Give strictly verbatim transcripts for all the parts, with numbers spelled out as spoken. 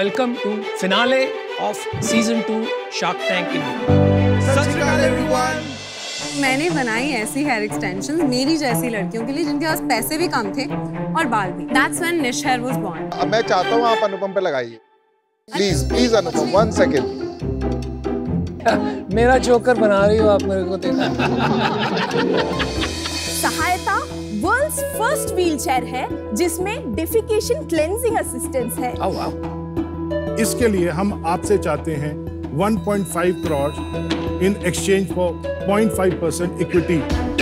welcome to finale of season two Shark Tank India. सत श्री अकाल everyone. मैंने बनाई ऐसी हेयर एक्सटेंशंस मेरी जैसी लड़कियों के लिए जिनके पास पैसे भी कम थे और बाल भी. That's when Nish hair was born. अब मैं चाहता हूँ आप अनुपम पे लगाइए. Please, please Anupam, one second. मेरा जोकर बना रही हो आप मेरे को देखा. सहायता वर्ल्ड्स फर्स्ट व्हीलचेयर है जिसमें डेफिकेशन क्लेंजिंग असिस्टेंस है. Oh, wow. इसके लिए हम आपसे चाहते हैं one point five crore in exchange for zero point five percent equity.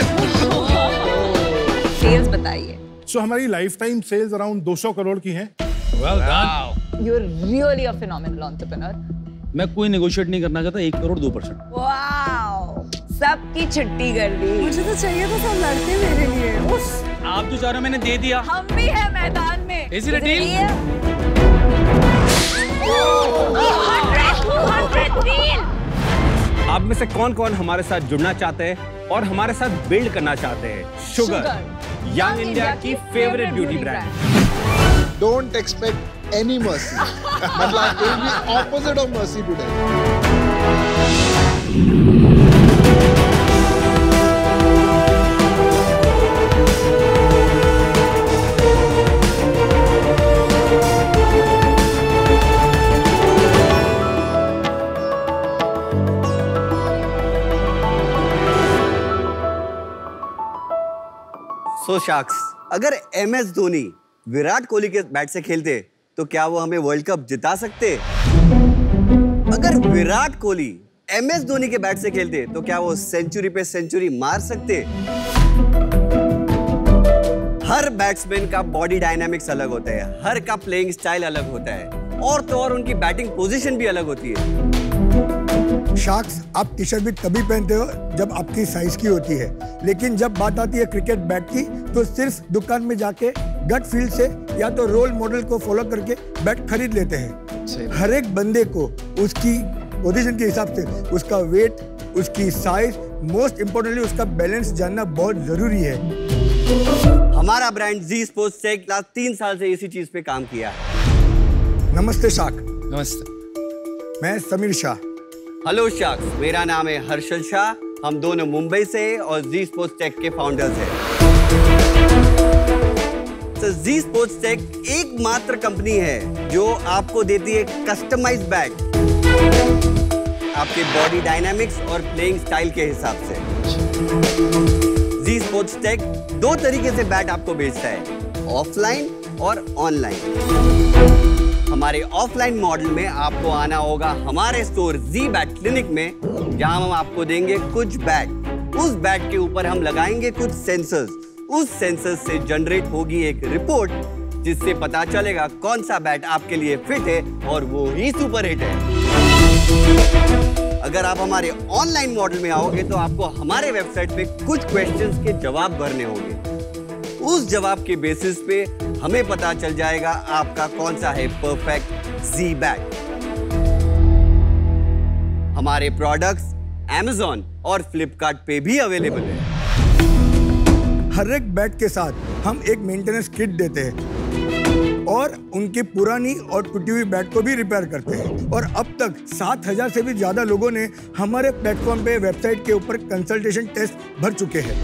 Sales बताइए. सो हमारी लाइफ टाइम सेल्स अराउंड दो सौ करोड़ की हैं. Well done. You're really a phenomenal entrepreneur. मैं कोई नेगोशिएट नहीं करना चाहता. एक करोड़ दो परसेंट. Wow. सबकी छुट्टी कर दी. मुझे तो चाहिए था सब लड़के मेरे लिए. उस आप जो चाह रहे हो मैंने दे दिया. हम भी हैं मैदान में. Is it a deal? आप में से कौन कौन हमारे साथ जुड़ना चाहते हैं और हमारे साथ बिल्ड करना चाहते हैं? शुगर, यंग इंडिया की favourite beauty brand. Don't expect any mercy. मतलब it will be opposite of mercy today. So sharks, अगर एम एस धोनी विराट कोहली के बैट से खेलते तो क्या वो हमें वर्ल्ड कप जिता सकते? अगर विराट कोहली एम एस धोनी के बैट से खेलते तो क्या वो सेंचुरी पे सेंचुरी मार सकते? हर बैट्समैन का बॉडी डायनामिक्स अलग होता है, हर का प्लेइंग स्टाइल अलग होता है और तो और उनकी बैटिंग पोजीशन भी अलग होती है. शार्क्स, आप टी शर्ट भी तभी पहनते हो जब आपकी साइज की होती है, लेकिन जब बात आती है क्रिकेट बैट की तो सिर्फ दुकान में जाके गट फील से या तो रोल मॉडल को फॉलो करके बैट खरीद लेते हैं. हर एक बंदे को उसकी पोजीशन के हिसाब से उसका वेट, उसकी साइज, मोस्ट इम्पोर्टेंटली उसका बैलेंस जानना बहुत जरूरी है. हमारा brand G sports tech last तीन साल से इसी चीज पे काम किया है. नमस्ते शार्क. नमस्ते. मैं समीर शाह. हेलो शार्क्स, मेरा नाम है हर्षल शाह. हम दोनों मुंबई से और जी स्पोर्ट्स टेक के फाउंडर्स हैं. तो जी स्पोर्ट्स टेक एकमात्र कंपनी है जो आपको देती है कस्टमाइज्ड बैट आपके बॉडी डायनामिक्स और प्लेइंग स्टाइल के हिसाब से. जी स्पोर्ट्स टेक दो तरीके से बैट आपको बेचता है, ऑफलाइन और ऑनलाइन. हमारे ऑफलाइन मॉडल में आपको आना होगा हमारे स्टोर जी बैट क्लिनिक में, जहां हम आपको देंगे कुछ बैट. उस बैट के ऊपर हम लगाएंगे कुछ सेंसर्स. उस सेंसर्स से जनरेट होगी एक रिपोर्ट जिससे पता चलेगा कौन सा बैट आपके लिए फिट है और वो ही सुपर हिट है. अगर आप हमारे ऑनलाइन मॉडल में आओगे तो आपको हमारे वेबसाइट पे कुछ क्वेश्चंस के जवाब भरने होंगे. उस जवाब के बेसिस पे हमें पता चल जाएगा आपका कौन सा है परफेक्ट जी बैट. हमारे प्रोडक्ट्स Amazon और फ्लिपकार्ट पे भी अवेलेबल है. हर एक बैट के साथ हम एक मेंटेनेंस किट देते हैं और उनकी पुरानी और टूटी हुई बैट को भी रिपेयर करते हैं. और अब तक सात हजार से भी ज्यादा लोगों ने हमारे प्लेटफॉर्म पे वेबसाइट के ऊपर कंसल्टेशन टेस्ट भर चुके हैं.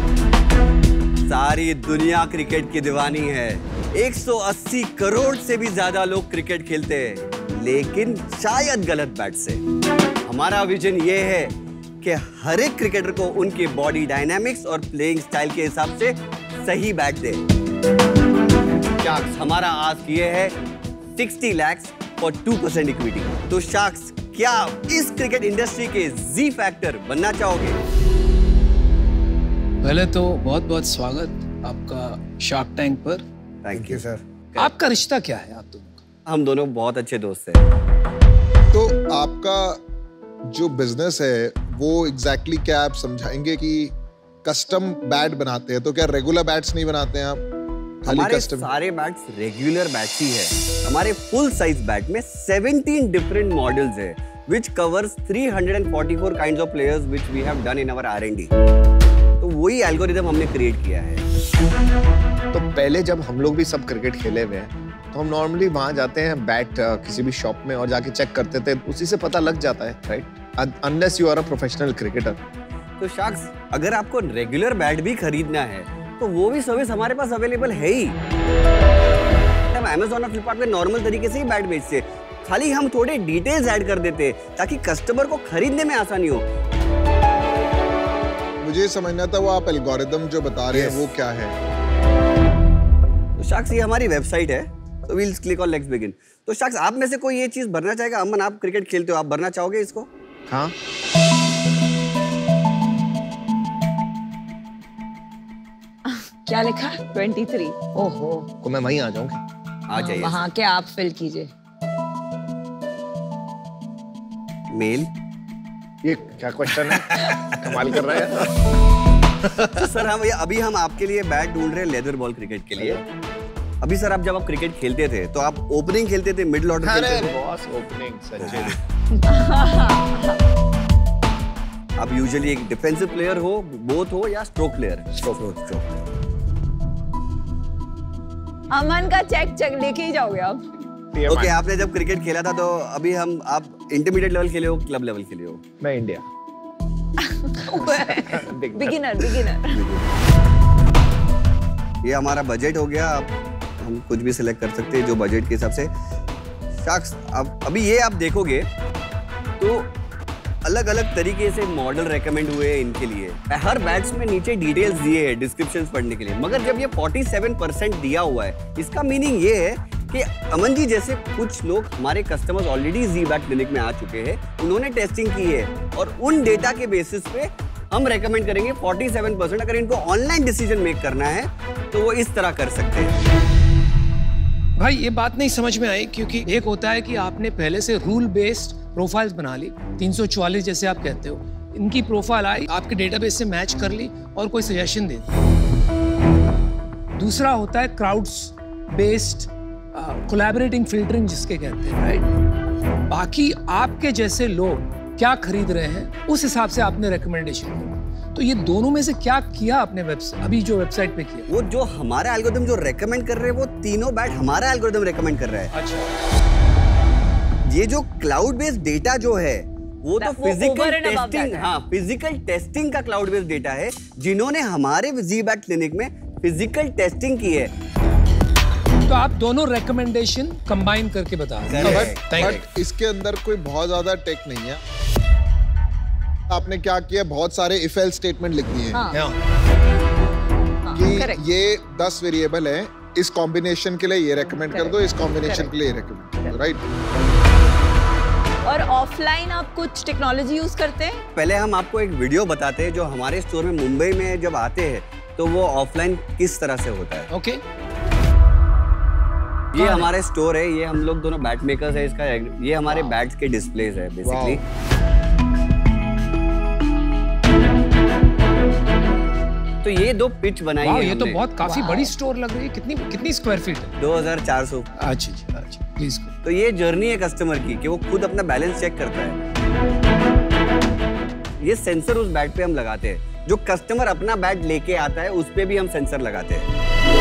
सारी दुनिया क्रिकेट की दीवानी है. एक सौ अस्सी करोड़ से भी ज्यादा लोग क्रिकेट खेलते हैं, लेकिन शायद गलत बैट से. हमारा विजन ये है कि हर एक क्रिकेटर को उनके बॉडी डायनामिक्स और प्लेइंग स्टाइल के हिसाब से सही बैट दे. शार्क्स, हमारा आस्क ये है साठ लाख और टू परसेंट इक्विटी. तो शार्क्स, क्या इस क्रिकेट इंडस्ट्री के जी फैक्टर बनना चाहोगे? पहले तो बहुत बहुत स्वागत आपका शार्क टैंक पर. Thank you sir. आपका रिश्ता क्या है आप दोनों का? हम दोनों बहुत अच्छे दोस्त हैं. तो आपका जो बिजनेस है वो एग्जैक्टली क्या आप समझाएंगे कि कस्टम बैट बनाते हैं तो क्या रेगुलर बैट्स नहीं बनाते हैं आप? हमारे सारे बैट्स रेगुलर बैट्स ही है. हमारे फुल साइज बैट में सत्रह डिफरेंट मॉडल्स है which covers three hundred forty-four kinds of players which we have done in our R and D. तो वही एल्गोरिदम हमने क्रिएट किया है. तो पहले जब हम लोग भी सब क्रिकेट खेले हुए हैं तो हम नॉर्मली वहाँ जाते हैं बैट किसी भी शॉप में और जाके चेक करते थे, उसी से पता लग जाता है, right? Unless you are a professional cricketer. तो शाक्स, अगर आपको रेगुलर बैट भी खरीदना है तो वो भी सर्विस हमारे पास अवेलेबल है ही। हम अमेज़न और फ्लिपकार्ट पे नॉर्मल तरीके से ही बैट बेचते, खाली हम थोड़े डिटेल्स ऐड कर देते ताकि कस्टमर को खरीदने में आसानी हो। मुझे समझना था वो आप एल्गोरिदम जो बता रहे हैं वो क्या है। तो शाक्स, ये हमारी वेबसाइट है, तो we'll click on let's begin. तो शाक्स, आप में से कोई ये चीज भरना चाहेगा? अमन, आप क्रिकेट खेलते हो, आप भरना चाहोगे इसको? हाँ। क्या लिखा? तेईस। ओहो, को मैं वहीं आ जाऊंगी। आ जाइए। वहां के आप फिल कीजिए। मेल। ये क्या क्वेश्चन है? कमाल कर रहा है। तो सर, हम अभी हम आपके लिए बैट ढूंढ रहे हैं लेदर बॉल क्रिकेट के लिए। अभी सर, आप जब आप क्रिकेट खेलते थे तो आप ओपनिंग खेलते थे, मिडिल ऑर्डर खेलते थे? Boss, opening Sachin. आप यूजुअली एक डिफेंसिव प्लेयर हो, बोथ हो, या stroke player? Stroke stroke. Aman का चेक चेक लेके ही जाओगे आप? ओके okay, आपने जब क्रिकेट खेला था तो अभी हम आप इंटरमीडिएट लेवल खेले हो, क्लब लेवल खेले हो? मैं इंडिया। Beginner beginner. ये हमारा बजट हो गया, आप हम कुछ भी सिलेक्ट कर सकते हैं जो बजट के हिसाब से। शाक्स, अब अभी ये आप देखोगे तो अलग अलग तरीके से मॉडल रेकमेंड हुए हैं इनके लिए। हर बैट्स में नीचे डिटेल्स दिए हैं डिस्क्रिप्शंस पढ़ने के लिए, मगर जब ये सैंतालीस परसेंट दिया हुआ है, इसका मीनिंग ये है कि अमन जी जैसे कुछ लोग हमारे customers already G bat clinic में आ चुके हैं, उन्होंने टेस्टिंग की है और उन डेटा के बेसिस पे हम रेकमेंड करेंगे सैंतालीस परसेंट। अगर इनको ऑनलाइन डिसीजन मेक करना है तो वो इस तरह कर सकते हैं। भाई ये बात नहीं समझ में आई, क्योंकि एक होता है कि आपने पहले से रूल बेस्ड प्रोफाइल्स बना ली, तीन सौ चौवालीस जैसे आप कहते हो, इनकी प्रोफाइल आई, आपके डेटाबेस से मैच कर ली और कोई सजेशन दे दी। दूसरा होता है क्राउड्स बेस्ड कोलैबोरेटिंग फिल्टरिंग जिसके कहते हैं, राइट? बाकी आपके जैसे लोग क्या खरीद रहे हैं उस हिसाब से आपने रिकमेंडेशन किया। तो ये दोनों में से क्या किया आपने वेबसाइट, अभी जो वेबसाइट पे किया? वो जो हमारा एल्गोरिथम जो रेकमेंड कर रहे हैं वो तीनों बैट हमारा एल्गोरिथम रेकमेंड कर रहा है। अच्छा। ये जो क्लाउड बेस्ड डेटा जो है वो तो फिजिकल टेस्टिंग, हाँ फिजिकल टेस्टिंग का क्लाउड बेस्ड डेटा है, जिन्होंने हमारे जी बैट क्लिनिक में फिजिकल टेस्टिंग की है। तो आप दोनों रिकमेंडेशन कंबाइन करके बता रहे हैं। बट इसके अंदर कोई बहुत ज्यादा टेक नहीं है। आपने क्या किया, बहुत सारे इफ एल्स स्टेटमेंट लिख दिए हाँ। कि हाँ, ये दस वेरिएबल हैं, इस कॉम्बिनेशन के लिए ये रेकमेंड कर दो, इस कॉम्बिनेशन के लिए रेकमेंड कर दो, राइट? और ऑफलाइन आप कुछ टेक्नोलॉजी यूज करते हैं? पहले हम आपको एक वीडियो बताते हैं जो हमारे स्टोर में मुंबई में जब आते हैं तो वो ऑफलाइन किस तरह से होता है। ओके। ये हमारे स्टोर है, ये हम लोग दोनों बैट मेकर्स है, इसका ये हमारे बैट्स के डिस्प्लेज है बेसिकली। तो ये दो पिच बनाई है ये तो बहुत काफी बड़ी स्टोर लग रही है। कितनी कितनी स्क्वायर फीट है? दो हज़ार चार सौ। अच्छा अच्छा, प्लीज। तो ये जर्नी है कस्टमर की कि वो खुद अपना बैलेंस चेक करता है। ये सेंसर उस बैट पे हम लगाते हैं, जो कस्टमर अपना बैट लेके आता है उस पे भी हम सेंसर लगाते हैं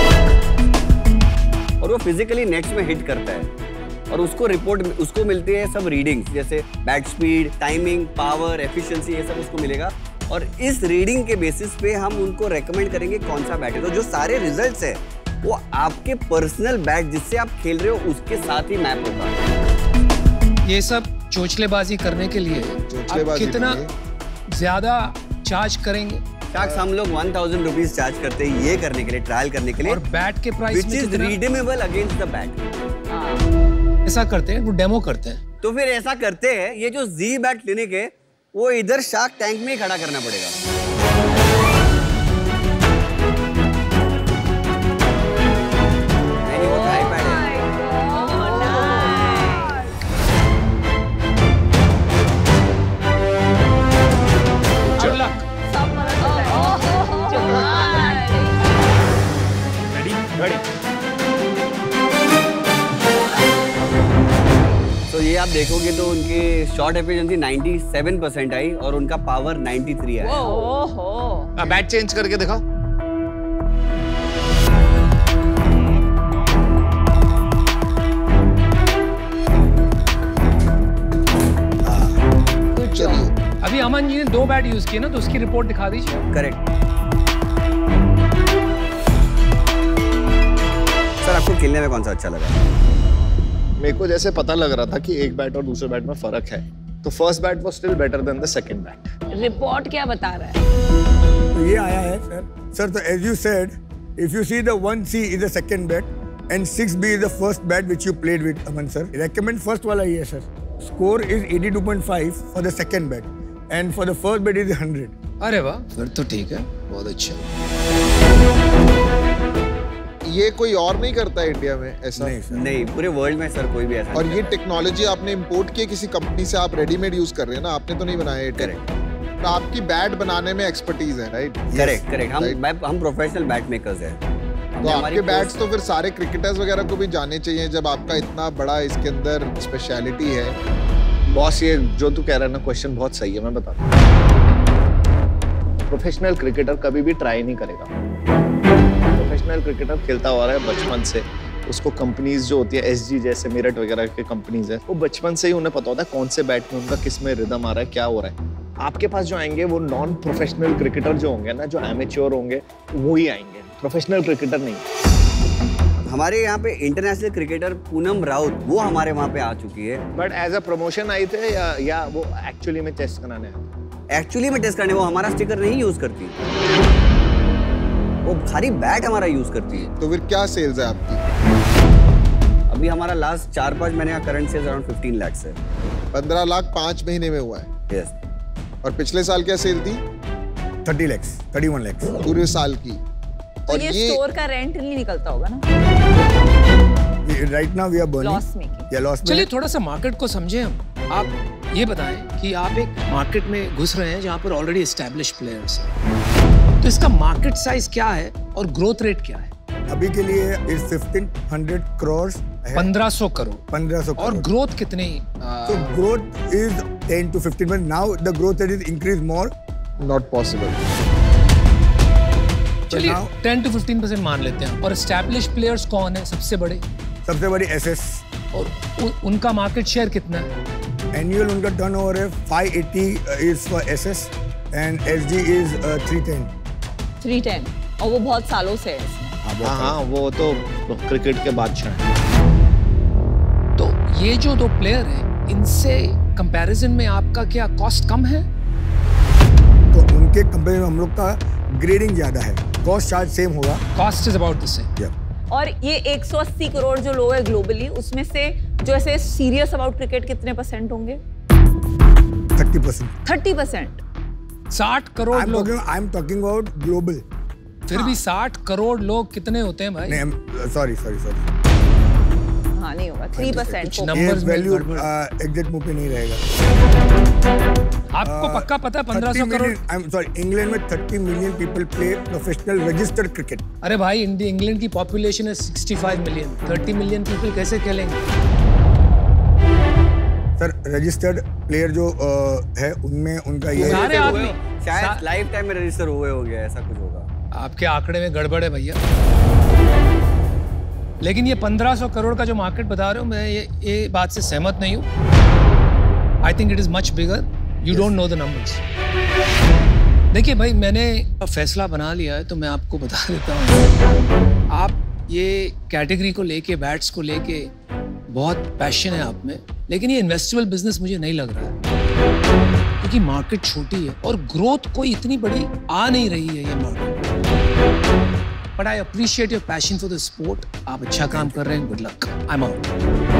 और वो फिजिकली नेट्स में हिट करता है और उसको रिपोर्ट उसको मिलती है सब रीडिंग्स, जैसे bat speed, timing, power, efficiency, ये सब उसको मिलेगा और इस रीडिंग के बेसिस पे हम उनको रेकमेंड करेंगे कौन सा बैट है। तो जो सारे रिजल्ट्स है वो आपके पर्सनल बैट जिससे आप खेल रहे हो उसके साथ ही मैप होगा। ये सब चोचलेबाजी करने के लिए आप कितना ज्यादा चार्ज करेंगे? शाक्स, हम लोग वन थाउजेंड रुपीज चार्ज करते हैं ये करने के लिए, ट्रायल करने के लिए। और बैट के प्राइस में कितना? Redeemable against the bat. ऐसा करते हैं, वो डेमो करते हैं। तो फिर ऐसा करते हैं, ये जो जी बैट क्लिनिक है वो इधर शार्क टैंक में ही खड़ा करना पड़ेगा। तो ये आप देखोगे तो उनकी शॉट एफिशिएंसी सत्तानवे परसेंट आई और उनका पावर तिरानवे आया। ओहो। बैट चेंज करके दिखाओ। अमन जी ने दो बैट यूज किए ना, तो उसकी रिपोर्ट दिखा दीजिए। करेक्ट सर, आपको खेलने में कौन सा अच्छा लगा? मेरे को जैसे पता लग रहा था कि एक बैट और दूसरे बैट में फर्क है, तो first bat was still better than the second bat. Report क्या बता रहा है? तो ये आया है सर। सर, तो as you said, if you see the one C is the second bat and six B is the first bat which you played with Aman sir. Recommend first वाला ये है sir. Score is eighty two point five for the second bat and for the first bat is hundred. अरे वाह, फिर तो ठीक है, बहुत अच्छा। ये कोई और नहीं करता है इंडिया में ऐसा? नहीं सर, नहीं, पूरे वर्ल्ड में सर कोई भी ऐसा और नहीं ये करता। टेक्नोलॉजी आपने इंपोर्ट की किसी कंपनी से, आप रेडीमेड यूज कर रहे हैं ना, आपने तो नहीं बनाया है? करेक्ट। तो आपकी बैट बनाने में एक्सपर्टीज है, राइट? करेक्ट करेक्ट हम Right. हम प्रोफेशनल बैट मेकर्स हैं। तो आपके बैट्स तो फिर सारे क्रिकेटर्स वगैरह को भी जाने चाहिए, जब आपका इतना बड़ा इसके अंदर स्पेशलिटी है। बॉस, ये जो तू कह रहा है ना, क्वेश्चन बहुत सही है, मैं बताता हूँ। प्रोफेशनल क्रिकेटर कभी भी ट्राई नहीं करेगा। प्रोफेशनल क्रिकेटर खेलता हुआ रहा है बचपन से, उसको कंपनीज जो होती है एसजी जैसे मेरठ वगैरह के कंपनीज है, वो बचपन से ही उन्हें पता होता है कौन से बैट में उनका किस में रिदम आ रहा है, क्या हो रहा है। आपके पास जो आएंगे वो नॉन प्रोफेशनल क्रिकेटर जो होंगे ना, जो एमेच्योर होंगे, वो ही आएंगे, प्रोफेशनल क्रिकेटर नहीं। हमारे यहाँ पे इंटरनेशनल क्रिकेटर पूनम राउत, वो हमारे वहाँ पे आ चुकी है। But as a promotion I थे या या वो एक्चुअली में टेस्ट कराने आए? एक्चुअली में टेस्ट करने वो हमारा स्टिकर नहीं यूज करती, वो खाली बैट हमारा यूज करती है। तो फिर क्या सेल्स है आपकी? अभी हमारा लास्ट चार पाँच महीने का current sales around fifteen lakh है। पंद्रह लाख पाँच महीने में हुआ है। यस। और पिछले साल क्या सेल थी? Thirty lakhs, thirty one lakhs पूरे साल की। तो और ये, ये स्टोर का रेंट नहीं निकलता होगा ना? Right now we are burning loss making. या लॉस। चलिए थोड़ा सा मार्केट को समझे हम। आप ये बताएं कि आप एक मार्केट में घुस रहे हैं जहाँ पर ऑलरेडी एस्टैब्लिश प्लेयर्स हैं, तो इसका मार्केट साइज क्या है और ग्रोथ रेट क्या है? अभी के लिए इज फिफ्टीन हंड्रेड करोड़, पंद्रह सौ करोड़। पंद्रह सौ और ग्रोथ कितनी? तो growth is ten to fifteen, but now the growth rate is increase more. Not possible. चलिए टेन टू फिफ्टीन परसेंट मान लेते हैं। और एस्टैब्लिश प्लेयर्स कौन है सबसे बड़े? सबसे बड़ी एसएस। और उ, उनका मार्केट शेयर कितना है? एनुअल उनका टर्नओवर है five eighty is for SS and SG is three ten. Three ten और वो बहुत सालों से है। हाँ हाँ, वो तो क्रिकेट के बादशाह हैं। तो ये जो दो प्लेयर हैं, इनसे कंपैरिजन में आपका क्या कॉस्ट कम है? तो उनके कंपेयर में हम लोग का ग्रेडिंग ज्यादा है, कॉस्ट चार्ज सेम होगा। Cost is about the same. और ये एक सौ अस्सी करोड़ जो लोग हैं ग्लोबली, उसमें से जो ऐसे सीरियस अबाउट क्रिकेट कितने परसेंट होंगे? Thirty percent. Thirty percent. साठ करोड़ लोग। I am talking about global. फिर भी साठ करोड़ लोग कितने होते हैं भाई? नहीं, सॉरी सॉरी सॉरी हाँ नहीं होगा, three percent. Numbers value exact मुंह पे नहीं रहेगा। आपको पक्का पता है पंद्रह सौ crore? I am sorry, England में thirty million people play professional registered cricket. अरे भाई, इंडिया इंग्लैंड की पॉपुलेशन है sixty five million, thirty million people कैसे खेलेंगे? सर रजिस्टर्ड प्लेयर जो uh, है उनमें उनका ये सारे आदमी शायद लाइफ टाइम में रजिस्टर हुए होंगे, ऐसा कुछ होगा। आपके आंकड़े में गड़बड़ है भैया। लेकिन ये पंद्रह सौ करोड़ का जो मार्केट बता रहे हो, मैं ये ये बात से सहमत नहीं हूँ। I think it is much bigger. You don't know the numbers. देखिए भाई, मैंने फैसला बना लिया है तो मैं आपको बता देता हूँ। आप ये कैटेगरी को लेके, बैट्स को लेके बहुत पैशन है आप में, लेकिन ये इन्वेस्टेबल बिजनेस मुझे नहीं लग रहा है, क्योंकि मार्केट छोटी है और ग्रोथ कोई इतनी बड़ी आ नहीं रही है ये market. But I appreciate your passion for the sport. आप अच्छा काम कर रहे हैं, good luck. I am out.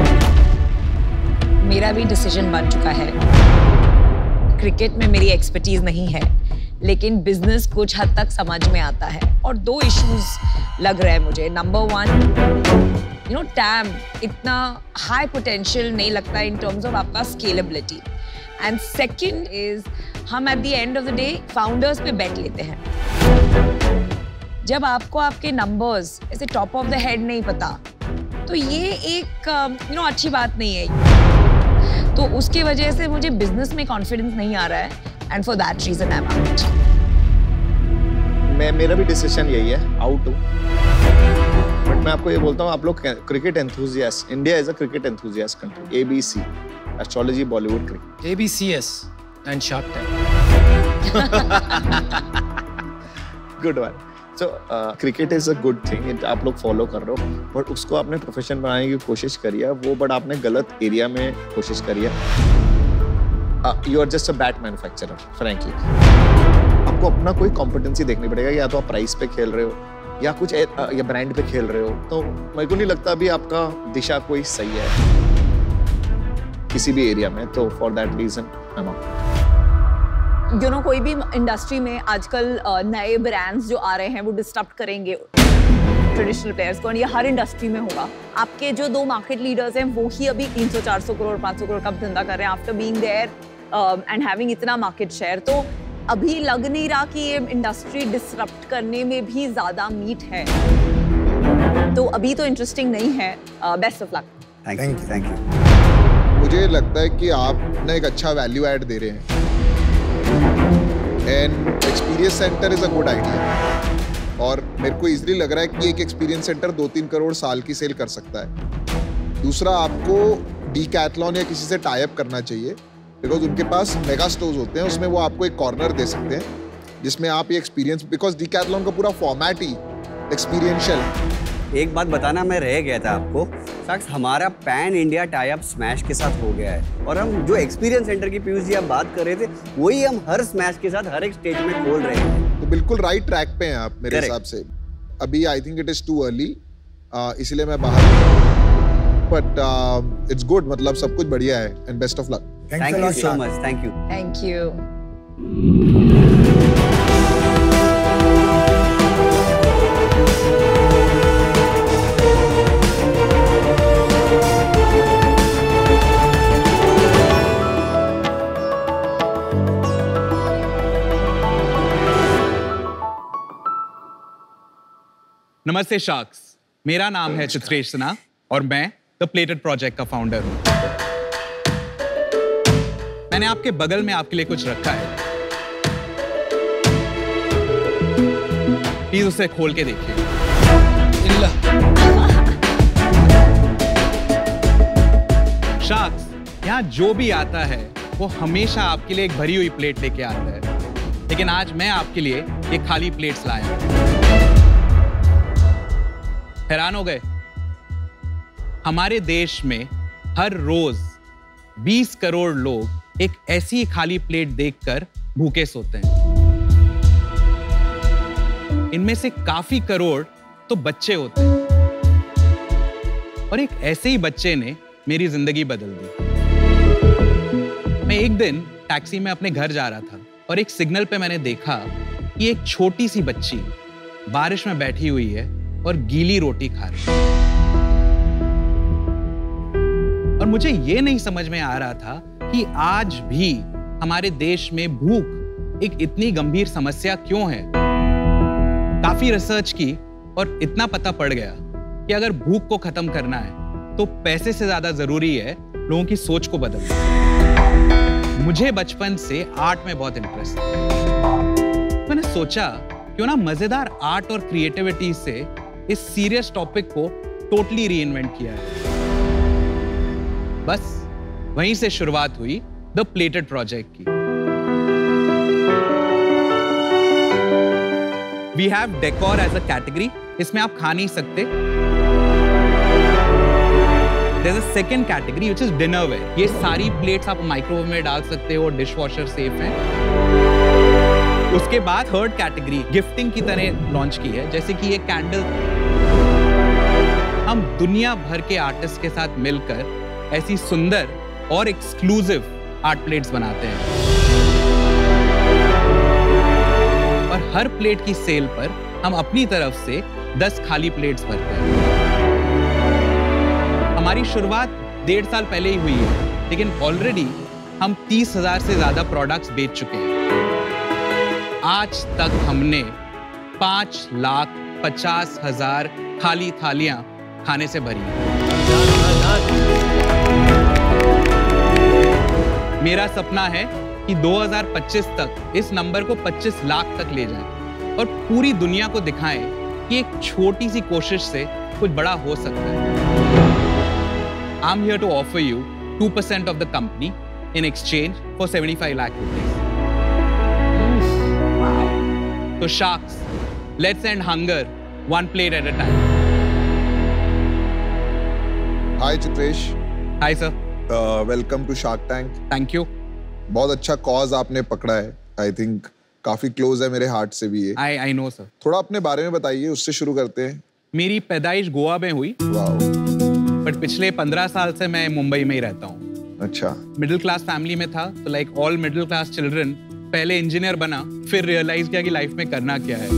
मेरा भी डिसीजन बन चुका है। क्रिकेट में मेरी एक्सपर्टीज नहीं है, लेकिन बिजनेस कुछ हद तक समझ में आता है। और दो इश्यूज लग रहे हैं मुझे। Number one, you know TAM इतना हाई पोटेंशियल नहीं लगता इन टर्म्स ऑफ आपका स्केलेबिलिटी। एंड सेकंड इज, हम at the end of the day founders पे बैठ लेते हैं। जब आपको आपके नंबर्स ऐसे टॉप ऑफ द हेड नहीं पता, तो ये एक यू नो अच्छी बात नहीं है। तो उसके वजह से मुझे बिजनेस में कॉन्फिडेंस नहीं आ रहा है, and for that reason I am out. मैं मेरा भी डिसीजन यही है, आउट हूँ। बट मैं आपको ये बोलता हूँ, आप लोग cricket enthusiast, India is a cricket enthusiast country. ABC, astrology, Bollywood cricket, ABCs and Shark Tank. Good one. So cricket is a good thing, आप लोग फॉलो कर रहे हो, बट उसको आपने प्रोफेशन बनाने की कोशिश करी है वो, बट आपने गलत एरिया में कोशिश करी है। You are just a bat manufacturer frankly. आपको अपना कोई कॉम्पिटेंसी देखनी पड़ेगा, या तो आप प्राइस पे खेल रहे हो या कुछ ए, या ब्रांड पे खेल रहे हो। तो मेरे को नहीं लगता अभी आपका दिशा कोई सही है किसी भी एरिया में, तो for that reason I am out. You know कोई भी इंडस्ट्री में आजकल नए ब्रांड्स जो आ रहे हैं वो डिस्टर्ब करेंगे ट्रेडिशनल प्लेयर्स को, और ये हर इंडस्ट्री में होगा। आपके जो दो मार्केट लीडर्स हैं वो ही अभी तीन सौ चार सौ करोड़ पाँच सौ करोड़ का धंधा कर रहे हैं after being there and having इतना मार्केट शेयर। तो अभी लग नहीं रहा कि ये इंडस्ट्री डिसरप्ट करने में भी ज्यादा मीट है, तो अभी तो इंटरेस्टिंग नहीं है। Best of luck. Thank you thank you. मुझे लगता है कि आप ना एक अच्छा वैल्यू ऐड दे रहे हैं, and experience centre is a good idea, और मेरे को इजीली लग रहा है कि एक एक्सपीरियंस सेंटर दो तीन करोड़ साल की सेल कर सकता है। दूसरा, आपको डीकैथलॉन या किसी से टाई अप करना चाहिए, बिकॉज उनके पास मेगा स्टोर्स होते हैं, उसमें वो आपको एक कॉर्नर दे सकते हैं जिसमें आप ये एक्सपीरियंस, बिकॉज डीकैथलॉन का पूरा फॉर्मेट ही एक्सपीरियंशियल। एक बात बताना मैं रह गया था आपको, साक्ष, हमारा pan India tie up smash के साथ हो गया है, और हम जो एक्सपीरियंस सेंटर की पीयूष जी आप बात कर रहे थे वही हम हर स्मैश के साथ हर एक स्टेज में खोल रहे हैं। तो बिल्कुल राइट ट्रैक पे हैं आप मेरे हिसाब से। अभी I think it is too early, इसलिए मैं बाहर, बट इट्स गुड, मतलब सब कुछ बढ़िया है, and best of luck. Thank you so much. Thank you thank you. नमस्ते शार्क्स, मेरा नाम है चित्रेश सिन्हा और मैं द प्लेटेड प्रोजेक्ट का फाउंडर हूं। मैंने आपके बगल में आपके लिए कुछ रखा है, प्लीज उसे खोल के देखिए। शार्क्स, यहां जो भी आता है वो हमेशा आपके लिए एक भरी हुई प्लेट लेके आता है, लेकिन आज मैं आपके लिए एक खाली प्लेट्स लाया हूं। हैरान हो गए? हमारे देश में हर रोज बीस करोड़ लोग एक ऐसी खाली प्लेट देखकर भूखे सोते हैं। इनमें से काफी करोड़ तो बच्चे होते हैं, और एक ऐसे ही बच्चे ने मेरी जिंदगी बदल दी। मैं एक दिन टैक्सी में अपने घर जा रहा था और एक सिग्नल पे मैंने देखा कि एक छोटी सी बच्ची बारिश में बैठी हुई है और गीली रोटी खा रही है, और मुझे ये नहीं समझ में आ रहा था कि आज भी हमारे देश में भूख एक इतनी गंभीर समस्या क्यों है। काफी रिसर्च की और इतना पता पड़ गया कि अगर भूख को खत्म करना है तो पैसे से ज्यादा जरूरी है लोगों की सोच को बदलना। मुझे बचपन से आर्ट में बहुत इंटरेस्ट है। मैंने सोचा क्यों ना मजेदार आर्ट और क्रिएटिविटी से इस सीरियस टॉपिक को टोटली रीइन्वेंट किया है। बस वहीं से शुरुआत हुई द प्लेटेड प्रोजेक्ट की। We have decor as a category, इसमें आप खा नहीं सकते। There's a second category which is dinnerware. ये सारी प्लेट्स आप माइक्रोवेव में डाल सकते हो, डिश वॉशर सेफ है। उसके बाद थर्ड कैटेगरी गिफ्टिंग की तरह लॉन्च की है, जैसे कि ये कैंडल। हम दुनिया भर के आर्टिस्ट के साथ मिलकर ऐसी सुंदर और एक्सक्लूसिव आर्ट प्लेट्स बनाते हैं, और हर प्लेट की सेल पर हम अपनी तरफ से दस खाली प्लेट्स भरते हैं। हमारी शुरुआत डेढ़ साल पहले ही हुई है, लेकिन ऑलरेडी हम तीस हजार से ज्यादा प्रोडक्ट्स बेच चुके हैं। आज तक हमने पांच लाख पचास हजार खाली थालियां खाने से भरी हैं। मेरा सपना है कि दो हज़ार पच्चीस तक इस नंबर को पच्चीस लाख तक ले जाएं और पूरी दुनिया को दिखाएं कि एक छोटी सी कोशिश से कुछ बड़ा हो सकता है। I'm here to offer you two percent of the company in exchange for seventy-five lakh rupees. तो sharks, let's end hunger one plate at a time. Hi Chitresh. Hi sir. Welcome to Shark Tank. Thank you. बहुत अच्छा cause आपने पकड़ा है। I think काफी close है मेरे heart से भी ये। I I know sir. थोड़ा अपने बारे में बताइए, उससे शुरू करते हैं। मेरी पैदाइश गोवा में हुई, बट पिछले पंद्रह साल से मैं मुंबई में ही रहता हूँ। अच्छा। मिडिल क्लास फैमिली में था, तो like all middle class children पहले इंजीनियर बना, फिर रियलाइज किया कि लाइफ में करना क्या है।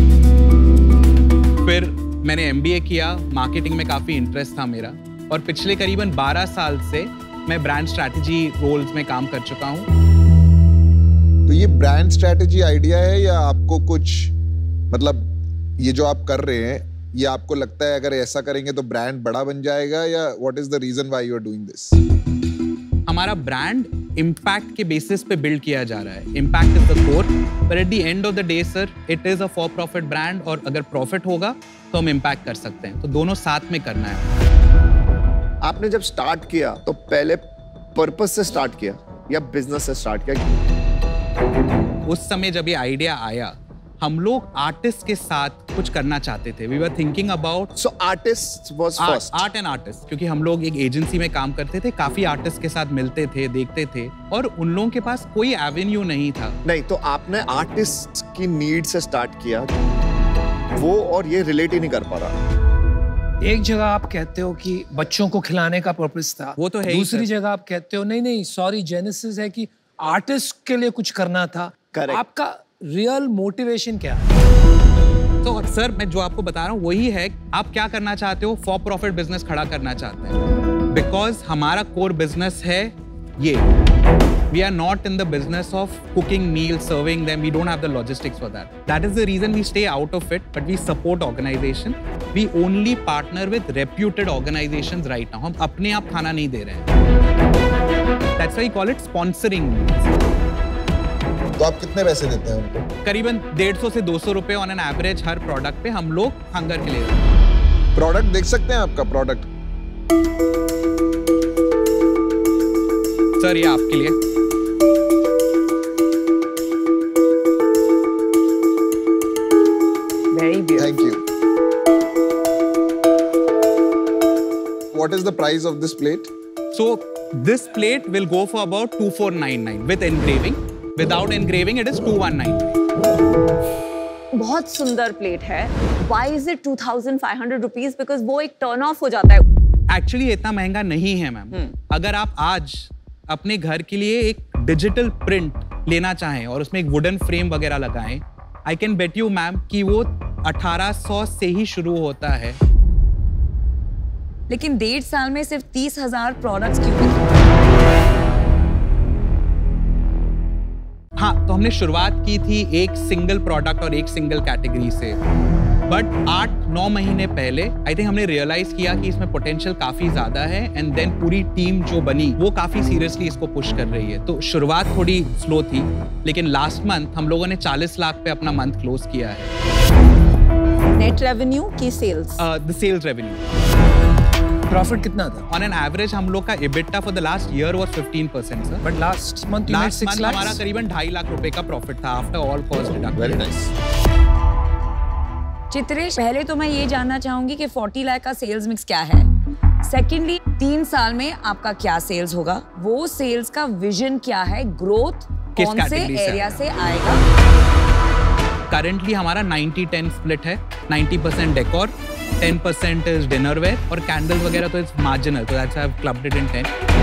फिर मैंने एमबीए किया, मार्केटिंग में काफी इंटरेस्ट था मेरा, और पिछले करीबन बारह साल से मैं ब्रांड स्ट्रैटेजी रोल्स में काम कर चुका हूँ। तो ये ब्रांड स्ट्रैटेजी आइडिया है या आपको कुछ, मतलब ये जो आप कर रहे हैं, ये आपको लगता है अगर ऐसा करेंगे तो ब्रांड बड़ा बन जाएगा, या what is the reason why you are doing this? हमारा ब्रांड इम्पैक्ट के बेसिस पे बिल्ड किया जा रहा है। इम्पैक्ट इज द कोर, पर at the end of the day sir, it is a for profit brand, और अगर प्रॉफिट होगा तो हम इम्पैक्ट कर सकते हैं, तो दोनों साथ में करना है। आपने जब स्टार्ट किया तो पहले पर्पस से स्टार्ट किया या बिजनेस से स्टार्ट किया? उस समय जब ये आइडिया आया, हम लोग आर्टिस्ट के साथ कुछ करना चाहते थे। We were thinking about, so artist was first. Art and artist, क्योंकि हम लोग एक एजेंसी में काम करते थे, काफी आर्टिस्ट के साथ मिलते थे, देखते थे, और उन लोगों के पास कोई एवेन्यू नहीं था। नहीं, तो आपने आर्टिस्ट की नीड से स्टार्ट किया, वो और ये रिलेट ही नहीं कर पा रहा। एक जगह आप कहते हो कि बच्चों को खिलाने का पर्पस था, वो तो है। दूसरी जगह आप कहते हो नहीं नहीं सॉरी जेनेसिस है कि आर्टिस्ट के लिए कुछ करना था। Correct. आपका रियल मोटिवेशन क्या? तो सर, मैं जो आपको बता रहा हूँ वही है। आप क्या करना चाहते हो? फॉर प्रॉफिट बिजनेस खड़ा करना चाहते हैं, बिकॉज हमारा कोर बिजनेस है ये। We are not in the business of cooking meals, serving them. We don't have the logistics for that. That is the reason we stay out of it, but we support organization. We only partner with reputed organizations right now. हम अपने आप खाना नहीं दे रहे हैं। That's why we call it sponsoring meals. तो आप कितने पैसे देते हैं उनको? करीबन डेढ़ सौ से दो सौ रुपए ऑन एन एवरेज हर प्रोडक्ट पे हम लोग हंगर के लिए। प्रोडक्ट देख सकते हैं आपका प्रोडक्ट? सर, ये आपके लिए। Very beautiful. Thank you. What is the price of this plate? So this plate will go for about two thousand four hundred ninety-nine with engraving. Without engraving, it is two thousand one hundred ninety-nine. बहुत सुंदर plate है। Why is it two thousand five hundred rupees? Because वो एक turn off हो जाता है। Actually इतना महंगा नहीं है मैम। अगर आप आज अपने घर के लिए एक डिजिटल प्रिंट लेना चाहें और उसमें एक वुडन फ्रेम वगैरह लगाएं, I can bet you ma'am कि वो अठारह सौ से ही शुरू होता है। लेकिन डेढ़ साल में सिर्फ तीस हजार प्रोडक्ट्स क्यों? हाँ, तो हमने शुरुआत की थी एक सिंगल प्रोडक्ट और एक सिंगल कैटेगरी से, बट आठ नौ महीने पहले आई थिंक हमने रियलाइज किया कि इसमें पोटेंशियल काफी ज्यादा है, एंड देन पूरी टीम जो बनी वो काफी सीरियसली इसको पुश कर रही है। तो शुरुआत थोड़ी स्लो थी, लेकिन लास्ट मंथ हम लोगों ने चालीस लाख पे अपना मंथ क्लोज किया है। नेट रेवेन्यू की sales? The sales revenue. Profit कितना था? ऑन एन एवरेज हम लोग का EBITDA for the last year was fifteen percent sir. But last month last month हमारा करीबन ढाई लाख रुपए का प्रॉफिट था after all cost deduct. Very nice. Chitresh, पहले तो मैं ये जानना चाहूंगी कि चालीस लाख का सेल्स मिक्स क्या है। सेकेंडली, तीन साल में आपका क्या सेल्स होगा? वो सेल्स का विजन क्या है? ग्रोथ कौन से एरिया से आएगा? करंटली हमारा नाइंटी टेन स्प्लिट है। Ninety percent decor, ten percent is dinner ware, और कैंडल्स वगैरह तो इट्स मार्जिनल, तो that's I have clubbed it in ten.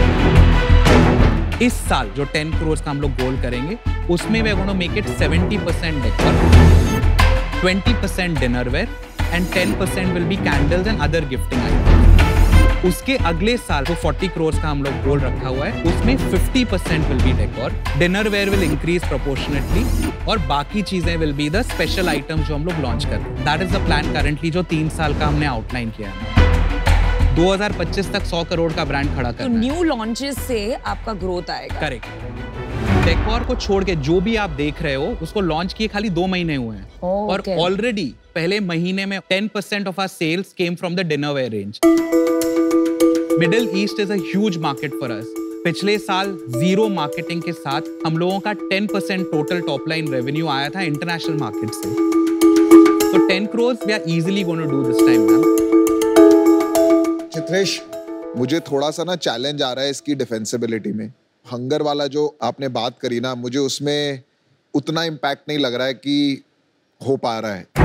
इस साल जो टेन करोड़ का हम लोग गोल करेंगे, उसमें we are going to make it seventy percent decor, twenty percent dinner ware, and ten percent will be candles and other gifting items. उसके अगले साल जो फोर्टी करोड़ का हम लोग गोल रखा हुआ है, उसमें fifty percent will be decor, dinner ware will increase proportionately, और बाकी चीजें will be the special items जो हम लोग लॉन्च कर रहे हैं। That is the plan currently, जो तीन साल का हमने आउटलाइन किया है। दो हज़ार पच्चीस तक सौ करोड़ का ब्रांड खड़ा करना है। तो न्यू लॉन्चेस से आपका ग्रोथ आएगा? करेक्ट। डेकोर को छोड़ के जो भी आप देख रहे हो, उसको लॉन्च किए खाली दो महीने हुए हैं, oh, और okay. ऑलरेडी पहले महीने में ten percent of our sales came from the dinner ware range. Middle east is a huge market for us. पिछले साल जीरो मार्केटिंग के साथ हम लोगों का ten percent total top line revenue आया था इंटरनेशनल मार्केट से। तो ten crore we are easily going to do this time ma'am. Chitresh, मुझे थोड़ा सा ना चैलेंज आ रहा है इसकी डिफेंसिबिलिटी में। हंगर वाला जो आपने बात करी ना, मुझे उसमें उतना इम्पैक्ट नहीं लग रहा है कि हो पा रहा है,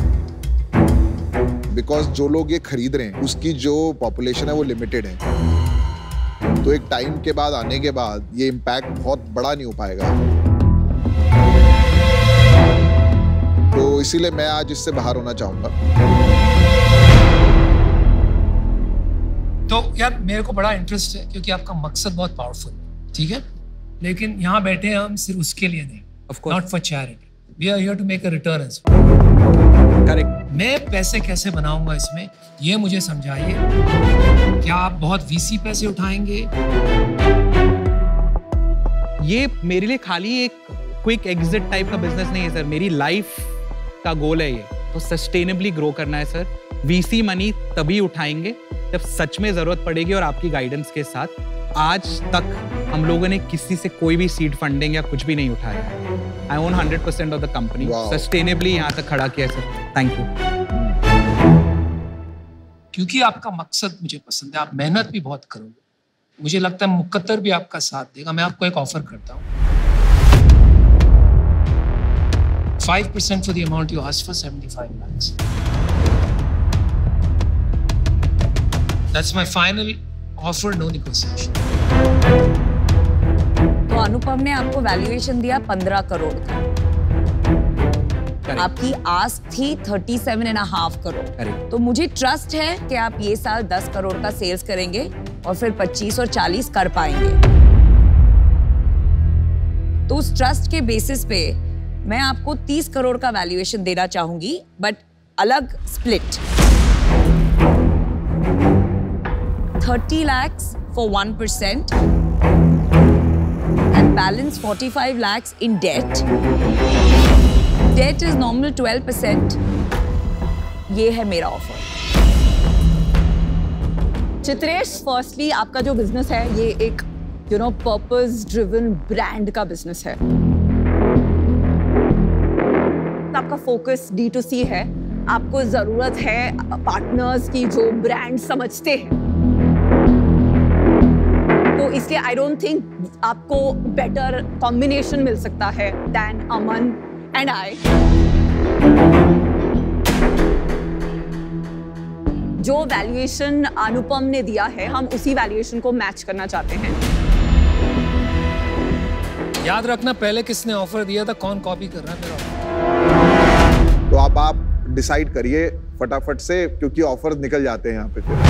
बिकॉज जो लोग ये खरीद रहे हैं उसकी जो पॉपुलेशन है वो लिमिटेड है। तो एक टाइम के बाद आने के बाद ये इम्पैक्ट बहुत बड़ा नहीं हो पाएगा। तो इसीलिए मैं आज इससे बाहर होना चाहूंगा। तो यार मेरे को बड़ा इंटरेस्ट है क्योंकि आपका मकसद बहुत पावरफुल, ठीक है, लेकिन यहाँ बैठे हैं हम सिर्फ उसके लिए नहीं, not for charity, we are here to make a return. Correct. मैं पैसे कैसे बनाऊंगा इसमें, ये मुझे समझाइए। क्या आप बहुत वीसी पैसे उठाएंगे? ये मेरे लिए खाली एक क्विक एग्जिट टाइप का बिजनेस नहीं है सर, मेरी लाइफ का गोल है ये। तो सस्टेनेबली ग्रो करना है सर। वीसी मनी तभी उठाएंगे जब सच में जरूरत पड़ेगी और आपकी गाइडेंस के साथ। आज तक हम लोगों ने किसी से कोई भी सीड फंडिंग या कुछ भी नहीं उठाया। I own hundred percent of the company, sustainably यहाँ तक खड़ा किया सर। Thank you. क्योंकि आपका मकसद मुझे पसंद है, आप मेहनत भी बहुत करोगे, मुझे लगता है मुकद्दर भी आपका साथ देगा। मैं आपको एक ऑफर करता हूँ, five percent for the amount you asked for seventy five lakhs. That's my final offer, no negotiation. तो अनुपम ने आपको वैल्यूएशन दिया पंद्रह करोड़ का, आपकी आस्क थी thirty seven and half crore. तो मुझे ट्रस्ट है कि आप ये साल दस करोड़ का सेल्स करेंगे और फिर पच्चीस और चालीस कर पाएंगे। तो उस ट्रस्ट के बेसिस पे मैं आपको तीस करोड़ का वैल्यूएशन देना चाहूंगी, बट अलग split. thirty lakhs for one percent and balance forty-five lakhs in debt. Debt is nominal twelve percent. ये है मेरा ऑफर। चित्रेश, फर्स्टली आपका जो बिजनेस है ये एक you know purpose driven brand का बिजनेस है। आपका फोकस डी टू सी है, आपको जरूरत है पार्टनर्स की जो ब्रांड समझते हैं। तो इसलिए आई डोंट थिंक आपको बेटर कॉम्बिनेशन मिल सकता है दैन अमन एंड आई। जो वैल्यूएशन अनुपम ने दिया है, हम उसी वैल्यूएशन को मैच करना चाहते हैं। याद रखना, पहले किसने ऑफर दिया था, कौन कॉपी कर रहा है मेरा ऑफर। तो अब आप डिसाइड करिए फटाफट से, क्योंकि ऑफर निकल जाते हैं यहाँ पे फिर।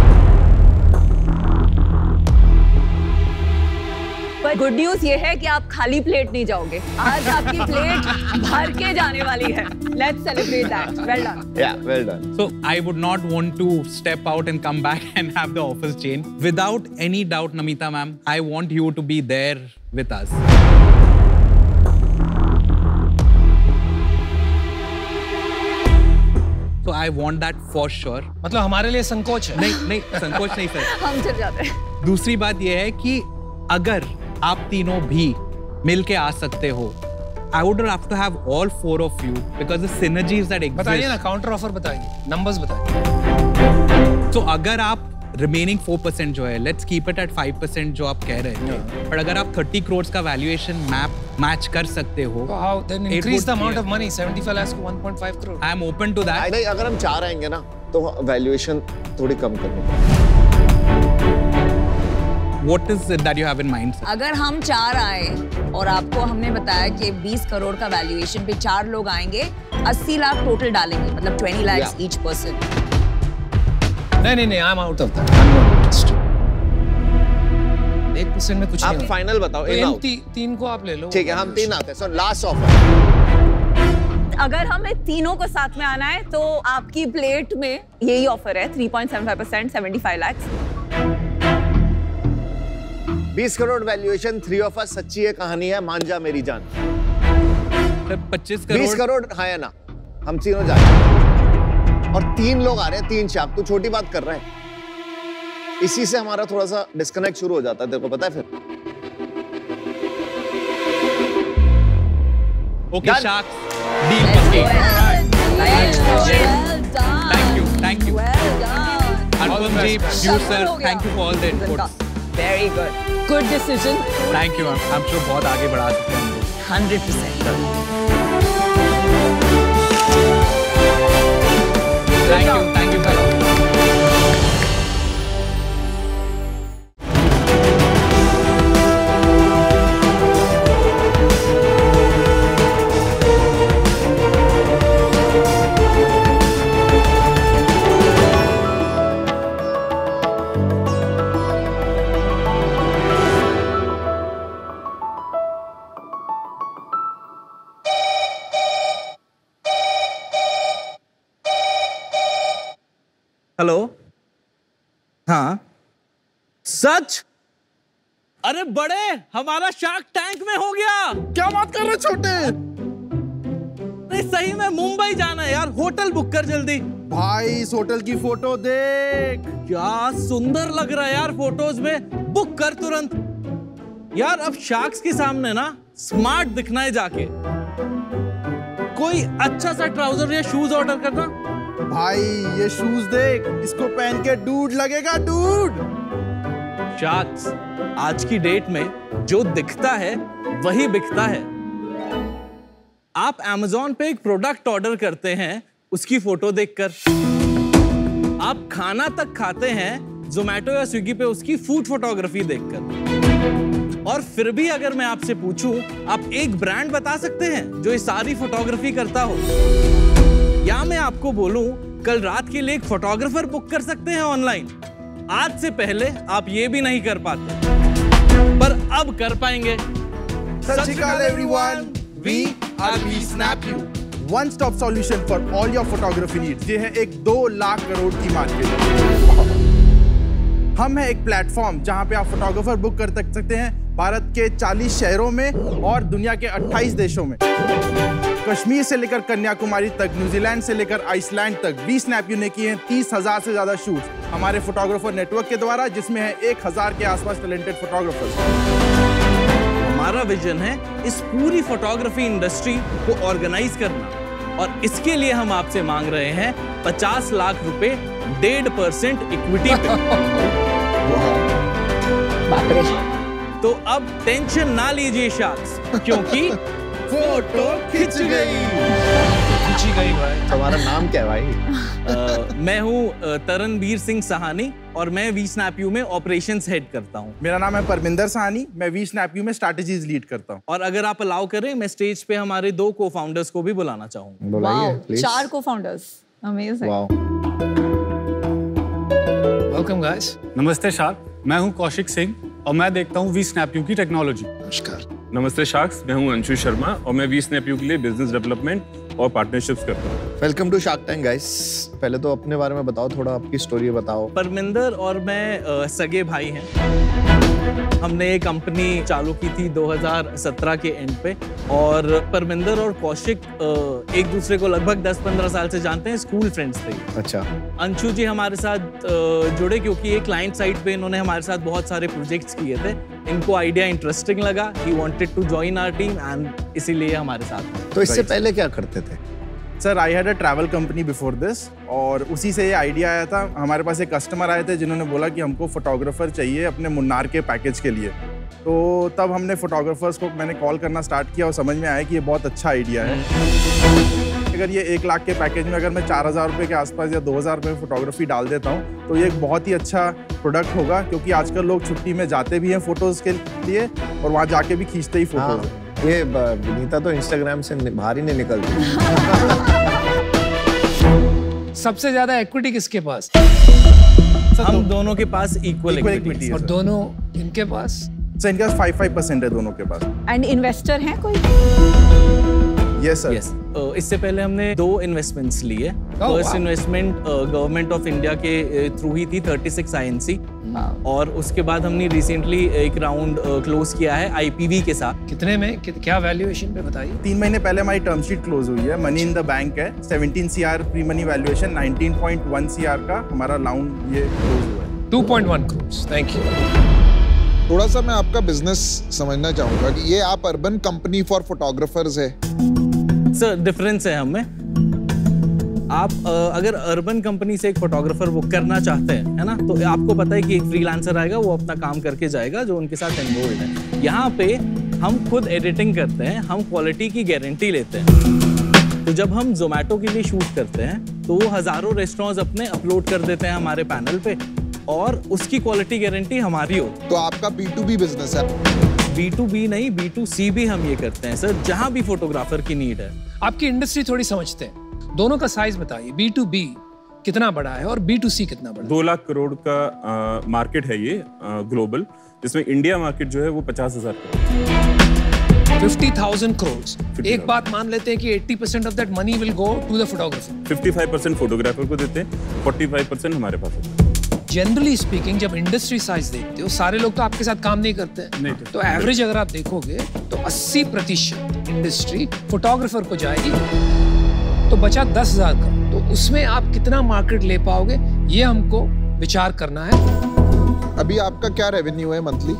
पर गुड न्यूज ये है कि आप खाली प्लेट नहीं जाओगे, आज आपकी प्लेट भर के जाने वाली है। Let's celebrate that. Well done. Yeah, well done. So I would not want to step out and come back and have the offers change. Without any doubt, Namita ma'am, I want you to be there with us. So I want that for sure. मतलब हमारे लिए संकोच है? नहीं नहीं संकोच नहीं sir. हम चल जाते हैं। दूसरी बात यह है कि अगर आप तीनों भी मिलके आ सकते हो, I would love to have all four of you because the synergies that exist. बताइए ना, काउंटर ऑफर बताइए, नंबर्स बताइए। तो अगर आप रिमेनिंग फोर परसेंट जो है, let's keep it at five percent जो आप कह रहे थे, पर अगर आप thirty crores का वैल्यूएशन मैप मैच कर सकते हो, तो how then increase the amount of money seventy-five lakhs to one point five crore. I am open to that. नहीं, अगर हम चार आएंगे ना तो वैल्यूएशन थोड़ी कम करनी। What is it that you have in mind, sir? अगर हम चार आए और आपको हमने बताया कि बीस करोड़ का वैल्यूएशन पे चार लोग आएंगे, अस्सी लाख टोटल डालेंगे, मतलब twenty lakhs Yeah. each person. नहीं नहीं नहीं, I am out of that. I am not interested. एक परसेंट में कुछ नहीं आप होगा। फाइनल बताओ। तो इन ती, तीन को आप ले लो। ठीक है, हम तीन आते हैं। So last offer. अगर हमें तीनों को साथ में आना है तो आपकी प्लेट में यही ऑफर है, three point seven five percent, seventy-five lakhs. बीस crore valuation, three of us, सच्ची है कहानी है, मान जा मेरी जान। पच्चीस करोड़ बीस करोड़ हाँ या ना, हम तीनों जाते हैं। और तीन लोग आ रहे हैं, तीन चाक, तू छोटी बात कर रहा है। इसी से हमारा थोड़ा सा डिस्कनेक्ट शुरू हो जाता है, तेरे को पता है फिर। ओके शार्क्स, डील पक्की। Thank you, thank you. Anupam ji, you sir, thank you for all the inputs. Very good. Good decision. Thank you, I'm I'm sure बहुत आगे बढ़ा सकते हैं। Hundred percent. Thank you, thank you, fellow. Hello, हाँ सच? अरे बड़े, हमारा शार्क टैंक में हो गया। क्या बात कर रहे छोटे? अरे सही में मुंबई जाना है यार, होटल बुक कर जल्दी। भाई इस होटल की फोटो देख, क्या सुंदर लग रहा है यार फोटोज में, बुक कर तुरंत। यार अब शार्क्स के सामने ना स्मार्ट दिखना है, जाके कोई अच्छा सा ट्राउजर या शूज ऑर्डर करना। भाई ये शूज देख, इसको पहन के डूड लगेगा, डूड। शार्क्स, आज की डेट में जो दिखता है वही बिकता है। आप Amazon पे एक प्रोडक्ट ऑर्डर करते हैं उसकी फोटो देखकर, आप खाना तक खाते हैं Zomato या स्विगी पे उसकी फूड फोटोग्राफी देखकर, और फिर भी अगर मैं आपसे पूछूं, आप एक ब्रांड बता सकते हैं जो ये सारी फोटोग्राफी करता हो? या मैं आपको बोलूं कल रात के लिए एक फोटोग्राफर बुक कर सकते हैं ऑनलाइन? आज से पहले आप ये भी नहीं कर पाते, पर अब कर पाएंगे। सत श्री अकाल everyone, we are We Snap You, one stop solution for all your photography needs. ये है एक दो लाख करोड़ की मार्केट। हम है एक प्लेटफॉर्म जहां पे आप फोटोग्राफर बुक कर सकते हैं भारत के चालीस शहरों में और दुनिया के अट्ठाईस देशों में। कश्मीर से लेकर कन्याकुमारी तक, न्यूजीलैंड से लेकर आइसलैंड तक वी स्नैप यू ने किए हैं तीस हजार से ज्यादा शूट्स हमारे फोटोग्राफर नेटवर्क के द्वारा, जिसमें है एक हजार के आसपास टैलेंटेड फोटोग्राफर्स। हमारा विजन है इस पूरी फोटोग्राफी इंडस्ट्री को ऑर्गेनाइज करना, और इसके लिए हम आपसे मांग रहे हैं पचास लाख रुपए डेढ़ परसेंट इक्विटी पे। तो अब टेंशन ना लीजिए शार्क्स, क्योंकि फोटो खिंच गई। खिंची गई भाई। तुम्हारा नाम क्या है भाई? uh, मैं हूँ तरनबीर सिंह सहानी और मैं वी स्नैप यू में ऑपरेशंस हेड करता हूँ। मेरा नाम है परमिंदर सहानी, मैं वी स्नैप यू में स्ट्रैटेजीज लीड करता हूँ। और अगर आप अलाउ करें, मैं स्टेज पे हमारे दो को फाउंडर्स को भी बुलाना चाहूँगा। बुलाइए प्लीज। चार को founders, amazing. Wow. Welcome guys. नमस्ते शार्क, मैं हूँ कौशिक सिंह और मैं देखता हूँ वी स्नैप यू की टेक्नोलॉजी। नमस्कार। नमस्ते शार्क्स, मैं हूं अंशु शर्मा और मैं वी स्नैप यू के लिए बिजनेस डेवलपमेंट और पार्टनरशिप्स करता हूं। Welcome to Shark Tank guys. पहले तो अपने बारे में बताओ, थोड़ा आपकी स्टोरी बताओ। परमिंदर और मैं आ, सगे भाई हैं। हमने एक कंपनी चालू की थी दो हज़ार सत्रह के एंड पे, और परमिंदर और कौशिक आ, एक दूसरे को लगभग दस पंद्रह साल से जानते हैं, स्कूल फ्रेंड्स थे। अच्छा। अंशु जी हमारे साथ आ, जुड़े क्योंकि एक क्लाइंट साइड पे इन्होंने हमारे साथ बहुत सारे प्रोजेक्ट्स किए थे। इनको आइडिया इंटरेस्टिंग लगा, he wanted to join our team and इसीलिए हमारे साथ। तो इससे पहले क्या करते थे? Sir I had a travel company before this, और उसी से ये आइडिया आया था। हमारे पास एक कस्टमर आए थे जिन्होंने बोला कि हमको फोटोग्राफर चाहिए अपने मुन्नार के पैकेज के लिए। तो तब हमने फोटोग्राफर्स को मैंने कॉल करना स्टार्ट किया और समझ में आया कि ये बहुत अच्छा आइडिया है। अगर ये एक लाख के पैकेज में अगर मैं चार हज़ार रुपये के आसपास या दो हज़ार रुपये फोटोग्राफी डाल देता हूँ तो ये एक बहुत ही अच्छा प्रोडक्ट होगा, क्योंकि आजकल लोग छुट्टी में जाते भी हैं फोटोज़ के लिए और वहाँ जाके भी खींचते ही फोटोज। हाँ, ये विनीता तो इंस्टाग्राम से बाहर ही नहीं निकलती। सबसे ज्यादा इक्विटी किसके पास? हम दोनों के पास इक्वल इक्विटी है। और दोनों इनके पास? सर इनके पास फाइव फाइव परसेंट है दोनों के पास। एंड इन्वेस्टर हैं कोई? Yes sir. यस। इससे पहले हमने दो इन्वेस्टमेंट्स लिए। First investment government of India के थ्रू ही थी, छत्तीस आई एन सी, और उसके बाद हमने रिसेंटली एक राउंड क्लोज किया है आई पी वी के साथ। कितने में, कि, क्या वैल्यूएशन पे बताइए? तीन महीने पहले हमारी टर्म शीट क्लोज हुई है, मनी इन द बैंक है, सत्रह C R pre money valuation, उन्नीस पॉइंट एक सी आर का हमारा राउंड ये क्लोज हुआ है। Two point one crore, thank you. थोड़ा सा मैं आपका बिजनेस समझना चाहूंगा कि ये आप अर्बन कंपनी फॉर फोटोग्राफर्स है। सर डिफरेंस है हमें। आप अ, अगर अर्बन कंपनी से एक फोटोग्राफर बुक करना चाहते हैं, है ना, तो आपको पता है कि एक फ्रीलांसर आएगा, वो अपना काम करके जाएगा जो उनके साथ एनरोल्ड है। यहाँ पे हम खुद एडिटिंग करते हैं, हम क्वालिटी की गारंटी लेते हैं। तो जब हम जोमेटो के लिए शूट करते हैं तो वो हजारों रेस्टोरेंट्स अपने अपलोड कर देते हैं हमारे पैनल पे और उसकी क्वालिटी गारंटी हमारी होती है। तो आपका बी टू बी बिजनेस है? बी टू बी नहीं, बी टू सी भी हम ये करते हैं सर, जहां भी फोटोग्राफर की नीड है। आपकी इंडस्ट्री थोड़ी समझते हैं, दोनों का साइज बताइए, बी टू बी कितना बड़ा है और बी टू सी कितना बड़ा है? दो लाख करोड़ का मार्केट है ये ग्लोबल, जिसमें इंडिया मार्केट जो है वो पचास हजार करोड़, फिफ्टी थाउजेंड करोड़। एक बात मान लेते हैं कि eighty percent of that money will go to the photographer. Fifty five percent photographer को देते हैं, फोर्टी फाइव परसेंट हमारे पास है। जनरली स्पीकिंग जब इंडस्ट्री साइज देखते हो, सारे लोग तो आपके साथ काम नहीं करते हैं, नहीं तो एवरेज अगर आप देखोगे तो अस्सी प्रतिशत इंडस्ट्री फोटोग्राफर को जाएगी, तो बचा दस हजार करोड़। तो उसमें आप कितना मार्केट ले पाओगे, ये हमको विचार करना है। अभी आपका क्या रेवेन्यू है monthly?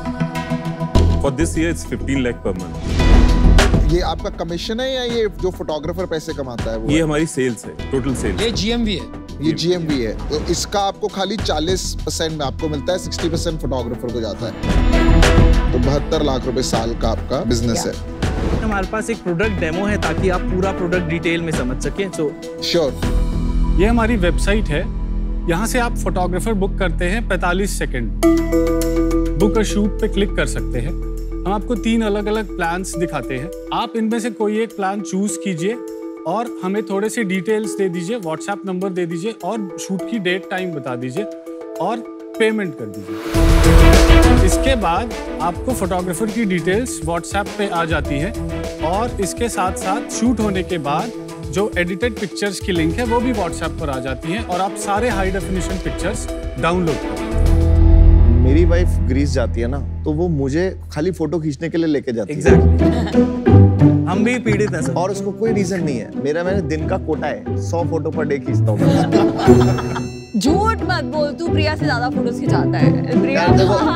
For this year it's fifteen lakh per month. ये आपका कमीशन है या ये जो फोटोग्राफर पैसे कमाता है वो? ये हमारी सेल्स है, टोटल सेल्स। ये जीएमवी है। ये जीएमवी है, तो इसका आपको खाली चालीस परसेंट में आपको मिलता है, साठ परसेंट फोटोग्राफर को जाता है। तो बहत्तर लाख रुपए साल का आपका बिजनेस है। हमारे पास एक प्रोडक्ट डेमो है ताकि आप पूरा प्रोडक्ट डिटेल में समझ सकें। So sure. ये हमारी वेबसाइट है, यहाँ से आप फोटोग्राफर बुक करते हैं पैंतालीस सेकंड, बुक और शूट पे क्लिक कर सकते हैं। हम आपको तीन अलग अलग प्लान्स दिखाते हैं, आप इनमें से कोई एक प्लान चूज कीजिए और हमें थोड़े से डिटेल्स दे दीजिए, व्हाट्सएप नंबर दे दीजिए और शूट की डेट टाइम बता दीजिए और पेमेंट कर दीजिए। इसके बाद आपको फोटोग्राफर की डिटेल्स व्हाट्सएप पे आ जाती है और इसके साथ साथ शूट होने के बाद जो एडिटेड पिक्चर्स की लिंक है वो भी व्हाट्सएप पर आ जाती है और आप सारे हाई डेफिनेशन पिक्चर्स डाउनलोड कर सकते हैं। मेरी वाइफ ग्रीस जाती है ना, तो वो मुझे खाली फोटो खींचने के लिए लेके जाती exactly. है। हम भी पीड़ित हैं सर। और उसको कोई रीजन नहीं है, मेरा मैंने दिन का कोटा है, सौ फोटो पर डे खींचता हूँ। झूठ मत बोल, तू प्रिया से ज्यादा फोटोज खिंचाता है। प्रिया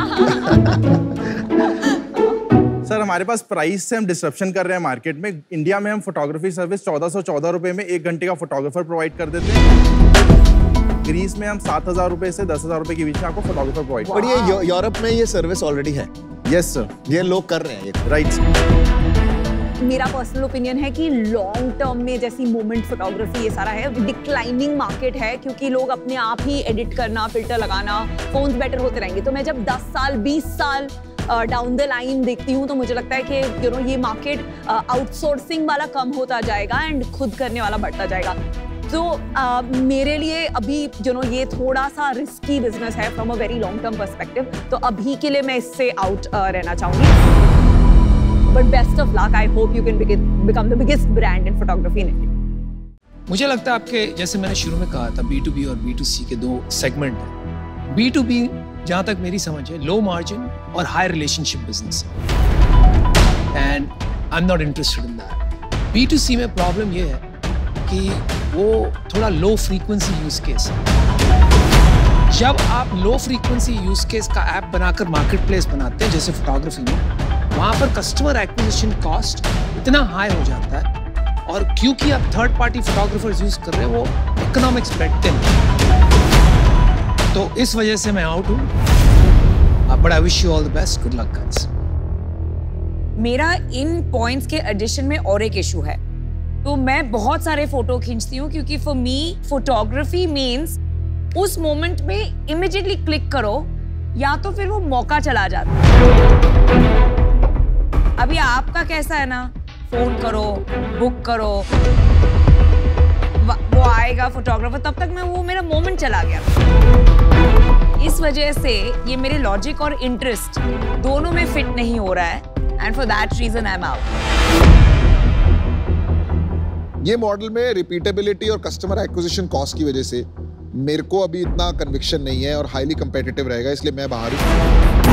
सर हमारे पास प्राइस से हम डिस्ट्रप्शन कर रहे हैं मार्केट में। इंडिया में हम फोटोग्राफी सर्विस चौदह सौ चौदह रुपए में एक घंटे का फोटोग्राफर प्रोवाइड कर देते हैं। ग्रीस में हम सात हजार रुपए से दस हजार रुपए के बीच में आपको फोटोग्राफर प्रोवाइड। पर ये यूरोप में ये सर्विस ऑलरेडी है। यस सर, ये लोग कर रहे हैं ये। राइट। मेरा पर्सनल ओपिनियन है कि लॉन्ग टर्म में जैसी मोमेंट फोटोग्राफी ये सारा है, डिक्लाइनिंग मार्केट है, क्योंकि लोग अपने आप ही एडिट करना, फिल्टर लगाना, फोन्स बेटर होते रहेंगे। तो मैं जब दस साल बीस साल डाउन द लाइन देखती हूँ तो मुझे लगता है कि यू नो ये मार्केट आउटसोर्सिंग वाला कम होता जाएगा एंड खुद करने वाला बढ़ता जाएगा। तो uh, मेरे लिए अभी यू नो ये थोड़ा सा रिस्की बिजनेस है from a very long term perspective, तो अभी के लिए मैं इससे आउट uh, रहना चाहूंगी। But best of luck, I hope you can become the biggest brand in photography in India. मुझे लगता है आपके, जैसे मैंने शुरू में कहा था, बी टू बी और बी टू सी के दो सेगमेंट हैं। बी टू बी जहां तक मेरी समझ है लो मार्जिन और हाई रिलेशनशिप बिजनेस है, and I am not interested in that. B to C में प्रॉब्लम ये है कि वो थोड़ा लो फ्रीक्वेंसी यूज केस है। जब आप लो फ्रीक्वेंसी यूज केस का ऐप बनाकर मार्केट प्लेस बनाते हैं जैसे फोटोग्राफी में, वहां पर कस्टमर एक्विजिशन कॉस्ट इतना हाई हो जाता है, और क्योंकि आप थर्ड पार्टी फोटोग्राफर्स यूज कर रहे हैं, वो इकोनॉमिक्स बैठते नहीं। तो इस वजह से मैं आउट हूं। But I wish you all the best, good luck guys. मेरा इन पॉइंट्स के एडिशन में और एक इशू है। तो मैं बहुत सारे फोटो खींचती हूँ क्योंकि फॉर मी फोटोग्राफी मीन्स उस मोमेंट में इमीडिएटली क्लिक करो या तो फिर वो मौका चला जाता है। अभी आपका कैसा है ना, फोन करो, बुक करो, वो आएगा फोटोग्राफर, तब तक मैं वो मेरा मोमेंट चला गया। इस वजह से ये मेरे लॉजिक और इंटरेस्ट दोनों में फिट नहीं हो रहा है, and for that reason I am out. ये मॉडल में रिपीटेबिलिटी और कस्टमर एक्विजिशन कॉस्ट की वजह से मेरे को अभी इतना कन्विक्शन नहीं है और हाईली कंपेटिटिव रहेगा, इसलिए मैं बाहर हूं।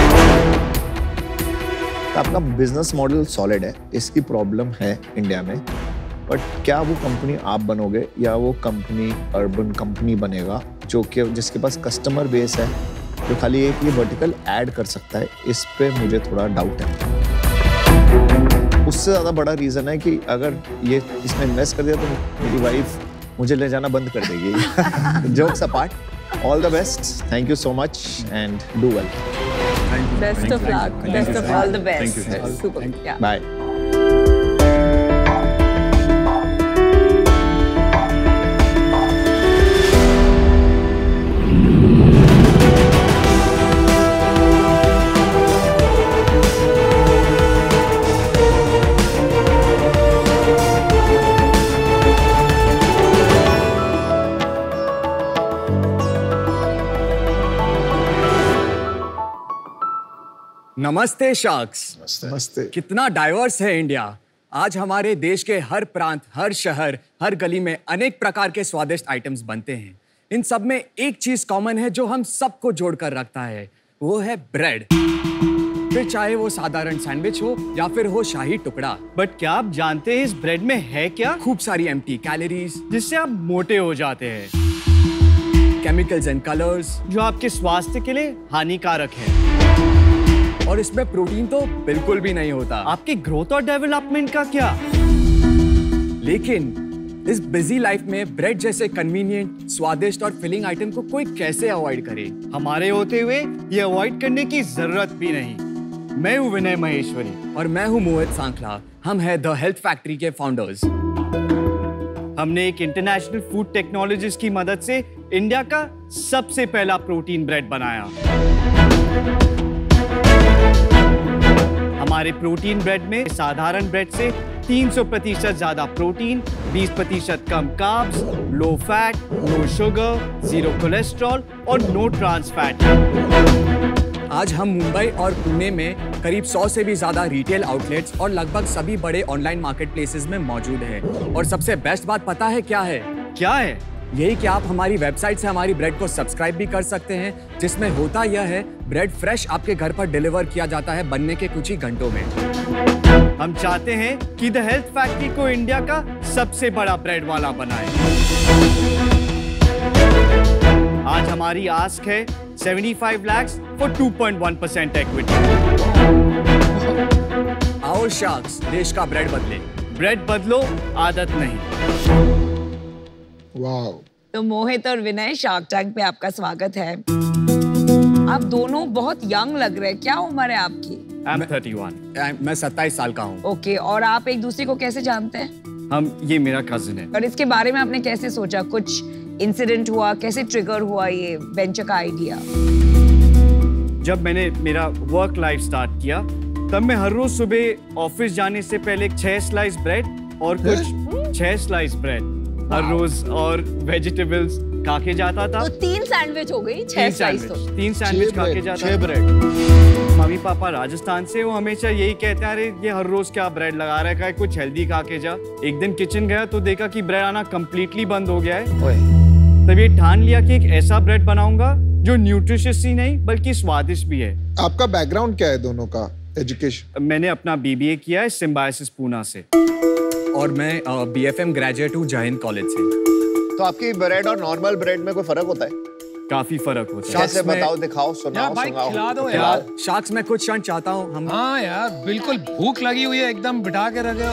आपका बिजनेस मॉडल सॉलिड है, इसकी प्रॉब्लम है इंडिया में, बट क्या वो कंपनी आप बनोगे या वो कंपनी अर्बन कंपनी बनेगा, जो कि जिसके पास कस्टमर बेस है, जो खाली एक ये वर्टिकल ऐड कर सकता है, इस पे मुझे थोड़ा डाउट है। उससे ज़्यादा बड़ा रीज़न है कि अगर ये इसमें इन्वेस्ट कर दिया तो मेरी वाइफ मुझे ले जाना बंद कर देगी। Jokes apart, all the best, thank you so much and do well. Best of luck. Best of all the best. Super. Yeah. Bye. नमस्ते शार्क्स। नमस्ते। कितना डाइवर्स है इंडिया। आज हमारे देश के हर प्रांत, हर शहर, हर गली में अनेक प्रकार के स्वादिष्ट आइटम्स बनते हैं। इन सब में एक चीज कॉमन है जो हम सबको जोड़कर रखता है, वो है ब्रेड। फिर चाहे वो साधारण सैंडविच हो या फिर हो शाही टुकड़ा। बट क्या आप जानते हैं इस ब्रेड में है क्या? खूब सारी एम्प्टी कैलोरीज जिससे आप मोटे हो जाते हैं, केमिकल्स एंड कलर्स जो आपके स्वास्थ्य के लिए हानिकारक है, और इसमें प्रोटीन तो बिल्कुल भी नहीं होता। आपकी ग्रोथ और डेवलपमेंट का क्या? लेकिन इस बिजी लाइफ में ब्रेड जैसे कन्वीनियंट, स्वादिष्ट और फिलिंग आइटम को कोई कैसे अवॉइड करे? हमारे होते हुए ये अवॉइड करने की जरूरत भी नहीं। मैं हूँ विनय महेश्वरी और मैं हूँ मोहित सांखला। हम हैं द हेल्थ फैक्ट्री के फाउंडर्स। हमने एक इंटरनेशनल फूड टेक्नोलॉजिस्ट की मदद से इंडिया का सबसे पहला प्रोटीन ब्रेड बनाया। हमारे प्रोटीन ब्रेड में साधारण ब्रेड से तीन सौ प्रतिशत ज्यादा प्रोटीन, बीस प्रतिशत कम carbs, low fat, no sugar, zero cholesterol और नो ट्रांस फैट। आज हम मुंबई और पुणे में करीब सौ से भी ज्यादा रिटेल आउटलेट्स और लगभग सभी बड़े ऑनलाइन मार्केट प्लेसेस में मौजूद है। और सबसे बेस्ट बात पता है क्या है? क्या है? यही कि आप हमारी वेबसाइट से हमारी ब्रेड को सब्सक्राइब भी कर सकते हैं, जिसमें होता यह है ब्रेड फ्रेश आपके घर पर डिलीवर किया जाता है बनने के कुछ ही घंटों में। हम चाहते हैं कि द हेल्थ फैक्ट्री को इंडिया का सबसे बड़ा ब्रेड वाला बनाए। आज हमारी आस्क है पचहत्तर lakh for two point one percent equity. आओ शार्क्स, देश का ब्रेड बदले। ब्रेड बदलो, आदत नहीं। वाओ। तो मोहित और विनय, शार्क टैंक पे आपका स्वागत है। आप दोनों बहुत यंग लग रहे हैं, क्या उम्र है आपकी? I'm इकतीस। मैं सत्ताईस साल का हूँ। ओके, और आप एक दूसरे को कैसे जानते हैं? हम, ये मेरा कजिन है। और इसके बारे में आपने कैसे सोचा? कुछ इंसिडेंट हुआ? कैसे ट्रिगर हुआ ये वेंचर का आइडिया? जब मैंने मेरा वर्क लाइफ स्टार्ट किया, तब मैं हर रोज सुबह ऑफिस जाने से पहले छह स्लाइस ब्रेड और कुछ छह स्लाइस ब्रेड हर रोज और वेजिटेबल्स खा के जाता था। तो तीन सैंडविच हो गई, छह स्लाइस तो। तीन सैंडविच खा के जाता था। ब्रेड। मम्मी पापा राजस्थान से, वो हमेशा यही कहते हैं, अरे ये हर रोज क्या ब्रेड लगा रहा है, कुछ हेल्दी खा के जा। एक दिन किचन गया तो देखा कि ब्रेड आना कम्प्लीटली बंद हो गया है। तब ये ठान लिया कि एक ऐसा ब्रेड बनाऊंगा जो न्यूट्रिशियस ही नहीं बल्कि स्वादिष्ट भी है। आपका बैकग्राउंड क्या है दोनों का? एजुकेशन? मैंने अपना बीबीए किया है सिम्बायोसिस पूना से। और मैं बीएफएम ग्रेजुएट हूँ जय हिंद कॉलेज से। तो आपकी ब्रेड और नॉर्मल ब्रेड में कोई फर्क होता है? काफी फर्क होता है। कैसे बताओ, दिखाओ, सुनाओ, भाई सुनाओ। खिला दो यार। शार्क्स में कुछ क्षण चाहता हूँ हम। हाँ यार, बिल्कुल भूख लगी हुई है, एकदम बिठा के रखे हो।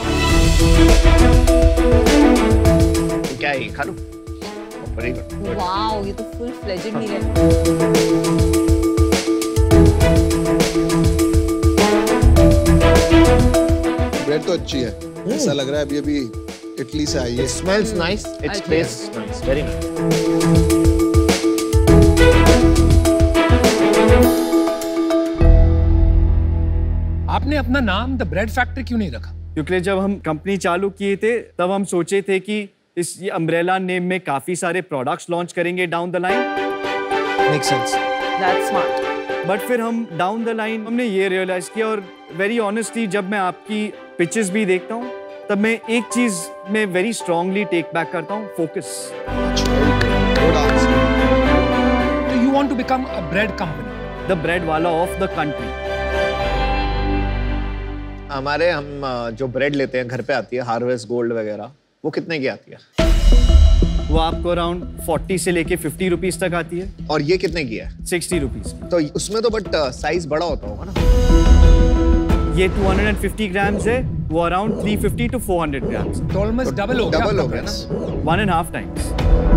क्या है, खा लो। वाओ, ये तो फुल फ्लेजेड मील है। ब्रेड तो अच्छी है, ऐसा लग रहा है अभी अभी इटली से आई है। It smells nice, it tastes nice, very nice. आपने अपना नाम द ब्रेड फैक्ट्री क्यों नहीं रखा? क्योंकि जब हम कंपनी चालू किए थे तब हम सोचे थे कि इस ये अम्ब्रेला नेम में काफी सारे प्रोडक्ट्स लॉन्च करेंगे down the line. Makes sense. That's smart. But फिर हम डाउन द लाइन हमने ये रियलाइज किया, और वेरी ऑनेस्टली जब मैं आपकी पिचेस भी देखता हूँ तब मैं एक चीज में वेरी स्ट्रांगली टेक बैक करता हूँ, focus. So you want to become a bread company? The bread वाला ऑफ द कंट्री। हमारे हम जो ब्रेड लेते हैं घर पे आती है हार्वेस्ट गोल्ड वगैरह, वो कितने की आती है? वो आपको अराउंड फोर्टी से लेके फिफ्टी रुपीज तक आती है। और ये कितने की है? Sixty rupees. तो उसमें तो बट साइज बड़ा होता होगा ना? ये टू हंड्रेड फिफ्टी ग्राम्स है, वो around three fifty to four hundred grams. तो ऑलमोस्ट डबल हो गया। डबल हो गया ना? One and half times.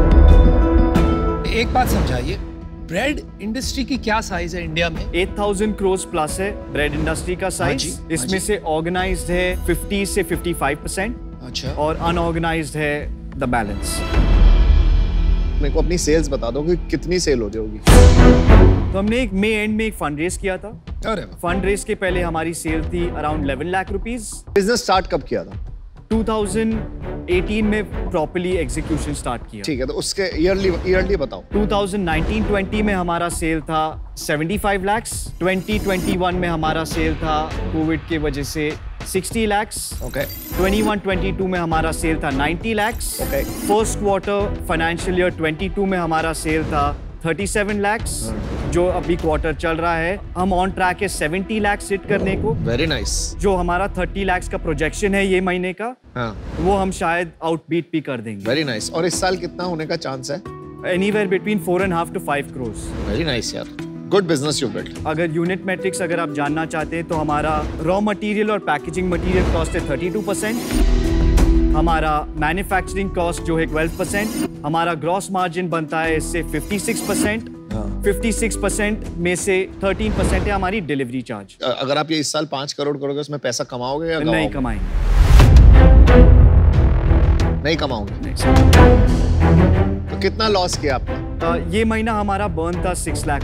एक बात समझाइए, ब्रेड इंडस्ट्री की क्या साइज है इंडिया में? एट थाउज़ेंड क्रोर्स प्लस है ब्रेड इंडस्ट्री का साइज। इसमें से ऑर्गेनाइज्ड है फिफ्टी से फिफ्टी फाइव परसेंट। अच्छा। और अनऑर्गेनाइज्ड है द बैलेंस। मेरे को अपनी सेल्स बता दो कि कितनी सेल हो जाएगी। तो हमने एक मई एंड में एक फंड रेज किया था। फंड रेज के पहले हमारी सेल थी around eleven lakh rupees. Business start कब किया था? टू थाउज़ेंड एटीन में प्रॉपर्ली एग्जीक्यूशन स्टार्ट किया। ठीक है, तो उसके ईयरली ईयरली बताओ। टू थाउज़ेंड नाइनटीन ट्वेंटी में हमारा सेल था seventy five lakhs. Twenty twenty one में हमारा सेल था कोविड की वजह से sixty lakhs. Okay. Twenty one twenty two में हमारा सेल था ninety lakhs. Okay. First quarter financial year twenty two में हमारा सेल था थर्टी सेवन लाख्स, जो अभी क्वार्टर चल रहा है। हम ऑन ट्रैक है सेवेंटी लाख्स हिट करने को। Very nice. जो हमारा थर्टी लाख्स का प्रोजेक्शन है ये महीने का, हाँ, वो हम शायद आउटबीट भी कर देंगे। Very nice. और इस साल कितना होने का चांस है? Anywhere between four and half to five crore. Very nice यार, गुड बिजनेस यू बिल्ट। अगर यूनिट मैट्रिक्स अगर आप जानना चाहते हैं तो हमारा रॉ मटेरियल और पैकेजिंग मटेरियल कॉस्ट है थर्टी टू परसेंट। हमारा मैन्युफैक्चरिंग कॉस्ट जो है ट्वेल्व परसेंट। हमारा ग्रॉस मार्जिन बनता है इससे fifty six percent. Fifty six percent में से थर्टीन परसेंट है हमारी डिलीवरी चार्ज। अगर आप ये इस साल पाँच करोड़ करोगे उसमें पैसा कमाओगे या नहीं कमाएंगे? नहीं कमाओगे। नहीं। तो कितना लॉस किया आपने? ये महीना हमारा बर्न था सिक्स लाख।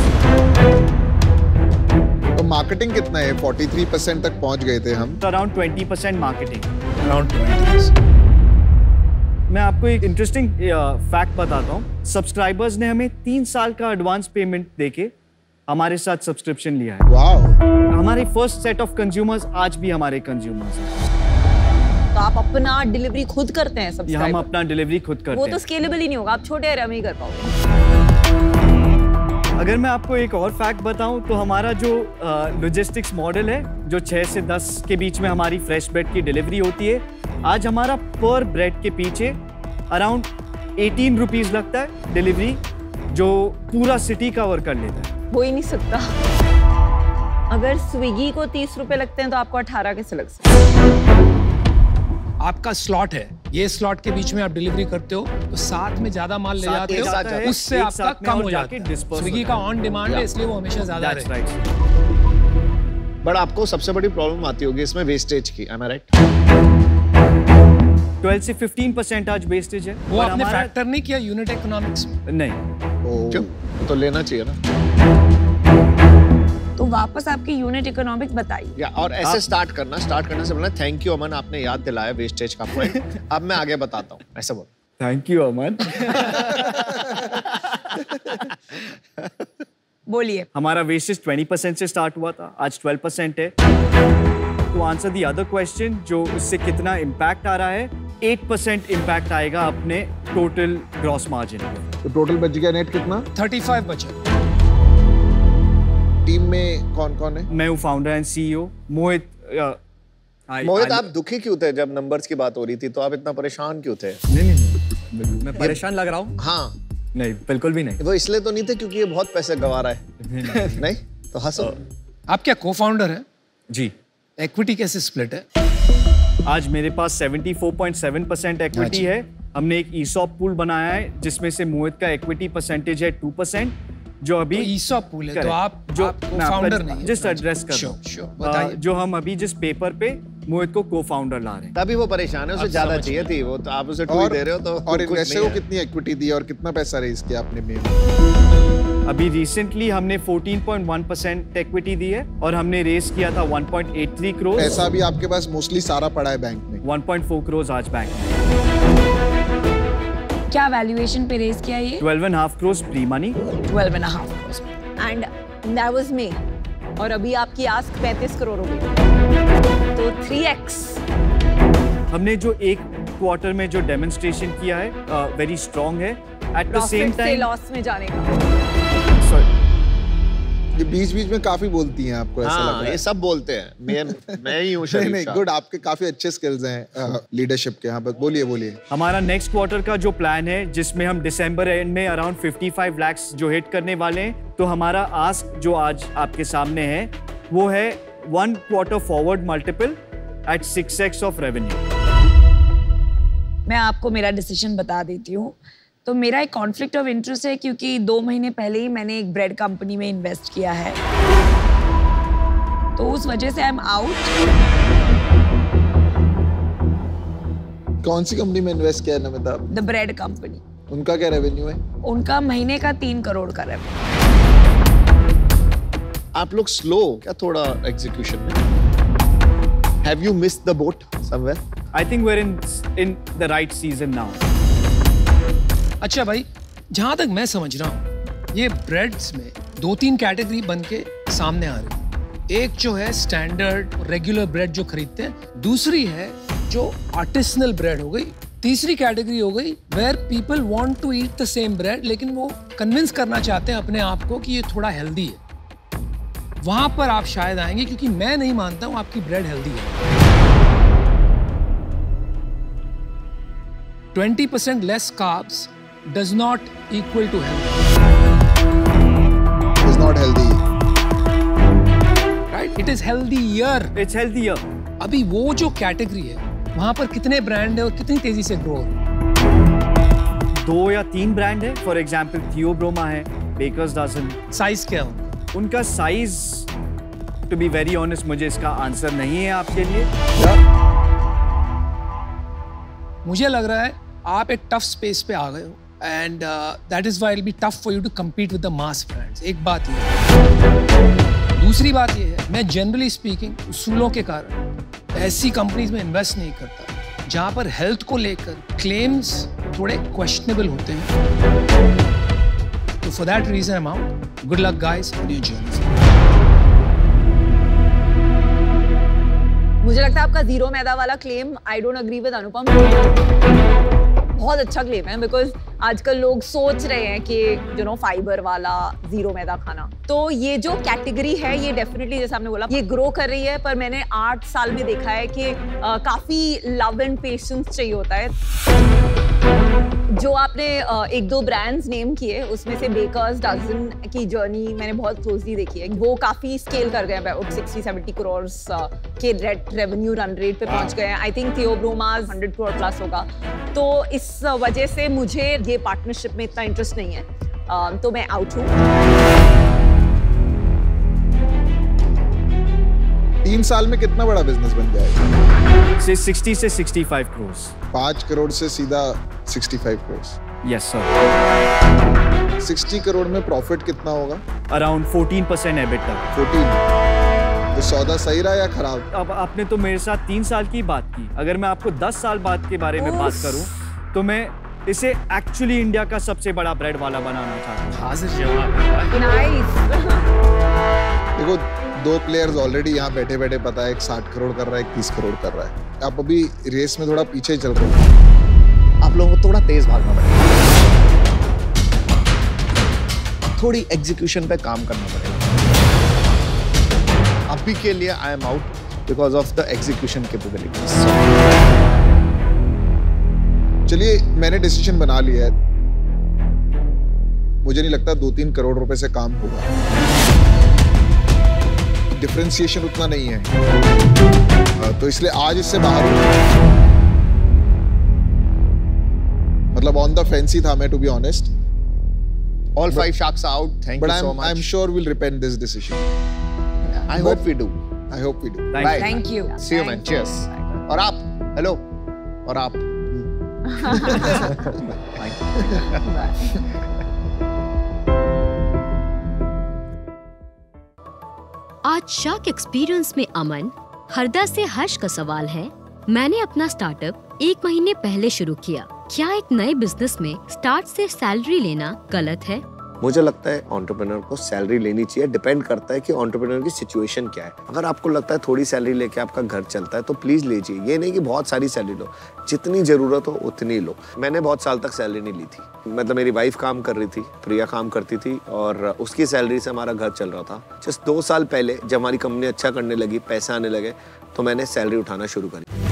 तो मार्केटिंग कितना है? फोर्टी थ्री परसेंट तक पहुंच गए थे हम। तो around twenty percent marketing. Around twenty. मैं आपको एक इंटरेस्टिंग फैक्ट बताता हूँ। सब्सक्राइबर्स ने हमें तीन साल का एडवांस पेमेंट देके हमारे साथ सब्सक्रिप्शन लिया है। वाओ। हमारे फर्स्ट सेट ऑफ कंज्यूमर्स आज भी हमारे कंज्यूमर्स हैं। तो आप अपना डिलीवरी खुद करते हैं? या हम अपना डिलीवरी खुद करते हैं। वो तो स्केलेबल ही नहीं होगा, आप छोटे एरिया में ही कर पाओगे। अगर मैं आपको एक और फैक्ट बताऊं तो हमारा जो लॉजिस्टिक्स मॉडल है, जो छह से दस के बीच में हमारी फ्रेश ब्रेड की डिलीवरी होती है, आज हमारा पर ब्रेड के पीछे अराउंड एटीन रुपीस लगता है डिलीवरी, जो पूरा सिटी कवर कर लेता है। हो ही नहीं सकता। अगर स्विगी को तीस रुपए लगते हैं तो आपको अठारह कैसे लग सकते हैं? आपका स्लॉट है, ये स्लॉट के बीच में आप डिलीवरी करते हो तो साथ में ज्यादा माल ले जाते हो, उससे आपका कम हो जाता है। स्विगी का ऑन डिमांड है इसलिए वो हमेशा ज्यादा रहता है। बट आपको सबसे बड़ी प्रॉब्लम आती होगी इसमें वेस्टेज की, am I right? ट्वेल्व से फिफ्टीन परसेंट आज वेस्टेज है। वो आपने फैक्टर नहीं किया यूनिट इकोनॉमिक्स में? नहीं। क्यों? तो लेना चाहिए ना। तो वापस आपकी यूनिट इकोनॉमिक्स बताइए। या और ऐसे स्टार्ट करना, स्टार्ट करने से बोलना थैंक यू अमन, आपने याद दिलाया वेस्टेज का पॉइंट। अब मैं आगे बताता हूँ, ऐसे बोल। Thank you Aman. बोलिए। हमारा वेस्टेज ट्वेंटी परसेंट से स्टार्ट हुआ था, आज ट्वेल्व परसेंट है। To answer the other question, जो इससे कितना इम्पैक्ट आ रहा है, एट परसेंट इम्पैक्ट आएगा अपने टोटल ग्रॉस मार्जिन पे। तो टोटल बच गया नेट कितना? थर्टी फाइव बचा। टीम में कौन कौन है? मैं हूँ founder and CEO Mohit. Mohit, आप दुखी क्यों थे जब नंबर्स की बात हो रही थी? तो आप इतना परेशान क्यों थे? नहीं नहीं, नहीं। मैं परेशान लग रहा हूँ? हाँ। नहीं, बिल्कुल भी नहीं। वो इसलिए तो नहीं थे क्योंकि ये बहुत पैसे गंवा रहा है। नहीं, नहीं तो हंसो। आप क्या को फाउंडर है? जी। इक्विटी कैसे स्प्लिट है? आज मेरे पास seventy four point seven percent equity है। हमने एक ईसॉप पूल बनाया है जिसमें से मोहित का इक्विटी परसेंटेज है टू परसेंट, जो अभी ईसॉप पूल है। तो आप जो फाउंडर नहीं, जिस एड्रेस कर रहा हूं, जो हम अभी जिस पेपर पे मोहित को को फाउंडर ला रहे हैं। तभी वो परेशान है, उसे ज्यादा चाहिए थी, वो तो आप उसे टू दे रहे हो। तो और इन्वेस्टर को कितनी इक्विटी दी और कितना पैसा रेज किया आपने में? अभी रिसेंटली हमने fourteen point one percent equity दी है और हमने रेज किया था one point eight three crore. पैसा भी आपके पास मोस्टली सारा पड़ा है बैंक में? वन पॉइंट फोर करोड़ आज बैंक में। क्या वैल्यूएशन पे रेज किया ये? Twelve and half crore pre money. Twelve and half crore and that was me. और अभी आपकी आस्क पैंतीस करोड़ हो गई, तो थ्री एक्स। हमने जो एक क्वार्टर में जो डेमोन्स्ट्रेशन किया है वेरी स्ट्रांग है। At the same time loss में जाने का। ये बीच बीच में काफी बोलती हैं आपको, ऐसा हाँ, लग रहा है। ये सब बोलते हैं, मैं मैं ही हूँ शरीफ नहीं शाह। गुड, आपके काफी अच्छे स्किल्स हैं लीडरशिप के। हाँ बस बोलिए बोलिए। हमारा नेक्स्ट क्वार्टर का जो प्लान है, जिसमें हम दिसंबर एंड में अराउंड पचपन लाख जो हिट करने वाले हैं, तो हमारा आस्क जो आज आपके सामने है वो है one quarter forward multiple at six x of revenue. मैं आपको मेरा डिसीजन बता देती हूँ। तो मेरा एक कॉन्फ्लिक्ट ऑफ इंटरेस्ट है, क्योंकि दो महीने पहले ही मैंने एक ब्रेड कंपनी में इन्वेस्ट किया है, तो उस वजह से आई एम आउट। कौन सी कंपनी में इन्वेस्ट किया है नमिता? The bread company. उनका क्या रेवेन्यू है? उनका महीने का तीन करोड़ का रेवेन्यू। आप लोग स्लो क्या थोड़ा एग्जीक्यूशन में? Have you missed the boat somewhere? I think we're in in the right season now. अच्छा भाई, जहां तक मैं समझ रहा हूँ, ये ब्रेड्स में दो तीन कैटेगरी बन के सामने आ रही है। एक जो है स्टैंडर्ड रेगुलर ब्रेड जो खरीदते हैं, दूसरी है जो आर्टिसनल ब्रेड हो गई, तीसरी कैटेगरी हो गई where people want to eat the same bread, लेकिन वो कन्विंस करना चाहते हैं अपने आप को कि ये थोड़ा हेल्दी है। वहां पर आप शायद आएंगे, क्योंकि मैं नहीं मानता हूं आपकी ब्रेड हेल्दी है। Twenty percent less carbs does not equal to health. It's not healthy. Right? It is healthier. It's healthier. अभी वो जो कैटेगरी है, वहां पर कितने ब्रांड है और कितनी तेजी से ग्रो हो रहे हैं? दो या तीन ब्रांड है। फॉर एग्जाम्पल थियोब्रोमा है, बेकर्स डजन। साइज क्या है उनका? Size to be very honest मुझे इसका आंसर नहीं है आपके लिए। मुझे लग रहा है आप एक टफ स्पेस पे आ गए हो, and that is why it will be tough for you to compete with the mass brands. एक बात ये है। दूसरी बात ये है, मैं जनरली स्पीकिंग उसूलों के कारण ऐसी कंपनीज में इन्वेस्ट नहीं करता जहां पर हेल्थ को लेकर क्लेम्स थोड़े क्वेश्चनेबल होते हैं। तो for that reason I am out. Good luck guys on your journey. मुझे लगता है आपका जीरो मैदा वाला claim, I don't agree with Anupam. बहुत अच्छा क्लेम है, बिकॉज आजकल लोग सोच रहे हैं कि यू नो फाइबर वाला जीरो मैदा खाना। तो ये जो कैटेगरी है, ये डेफिनेटली जैसे आपने बोला, ये ग्रो कर रही है, पर मैंने आठ साल में देखा है कि आ, काफी लव एंड पेशेंस चाहिए होता है। जो आपने एक दो ब्रांड्स नेम किए, उसमें से बेकर्स डजन की जर्नी मैंने बहुत क्लोजली देखी है। वो काफी स्केल कर गए हैं, सिक्सटी सेवेंटी करोड़ के रेवेन्यू रन रेट पे पहुंच गए हैं। I think Theobroma's hundred crore plus होगा। तो इस वजह से मुझे ये पार्टनरशिप में इतना इंटरेस्ट नहीं है, uh, तो मैं आउट हूँ। तीन साल में कितना बड़ा बिजनेस बन जाएगा? से सिक्सटी से सिक्सटी फाइव करोड़। पाँच करोड़ से सीधा sixty five crore. Yes sir. Sixty crore में प्रॉफिट कितना होगा? Around fourteen percent EBITDA. Fourteen. तो सौदा सही रहा या खराब? अब आपने तो मेरे साथ तीन साल की बात की, अगर मैं आपको दस साल बाद के बारे में बात करूं, तो मैं इसे एक्चुअली इंडिया का सबसे बड़ा ब्रेड वाला बनाना चाहता हूं। हाजिर जवाब। नाइस। देखो, दो प्लेयर्स ऑलरेडी यहाँ बैठे बैठे पता है, एक साठ करोड़ कर रहा है, एक तीस करोड़ कर रहा है। आप अभी रेस में थोड़ा पीछे चल रहे हो। आप लोगों को थोड़ा तेज भागना पड़ेगा, थोड़ी एग्जीक्यूशन पे काम करना पड़ेगा। अभी के लिए I am out because of the execution capabilities. चलिए, मैंने डिसीजन बना लिया है। मुझे नहीं लगता दो तीन करोड़ रुपए से काम होगा। डिफरेंशिएशन उतना नहीं है, तो इसलिए आज इससे बाहर हूं। मतलब ऑन द फेंस ही था मैं, to be honest. All five sharks are out. Thank but you I'm, so much. I'm sure we'll repent this decision. I but hope we do. I hope we do. Thank, Bye. Thank you. See you, man. Cheers. और आप, hello. और आप. आज shark experience में अमन, हरदा से हर्ष का सवाल है, मैंने अपना स्टार्टअप एक महीने पहले शुरू किया, क्या एक नए बिजनेस में स्टार्ट से सैलरी लेना गलत है? मुझे लगता है एंटरप्रेन्योर को सैलरी लेनी चाहिए, डिपेंड करता है कि एंटरप्रेन्योर की सिचुएशन क्या है। अगर आपको लगता है थोड़ी सैलरी लेके आपका घर चलता है तो प्लीज लीजिए, ये नहीं कि बहुत सारी सैलरी लो, जितनी जरूरत हो उतनी लो। मैंने बहुत साल तक सैलरी नहीं ली थी, मतलब मेरी वाइफ काम कर रही थी, प्रिया काम करती थी और उसकी सैलरी से हमारा घर चल रहा था। जस्ट दो साल पहले जब हमारी कंपनी अच्छा करने लगी, पैसे आने लगे, तो मैंने सैलरी उठाना शुरू करी।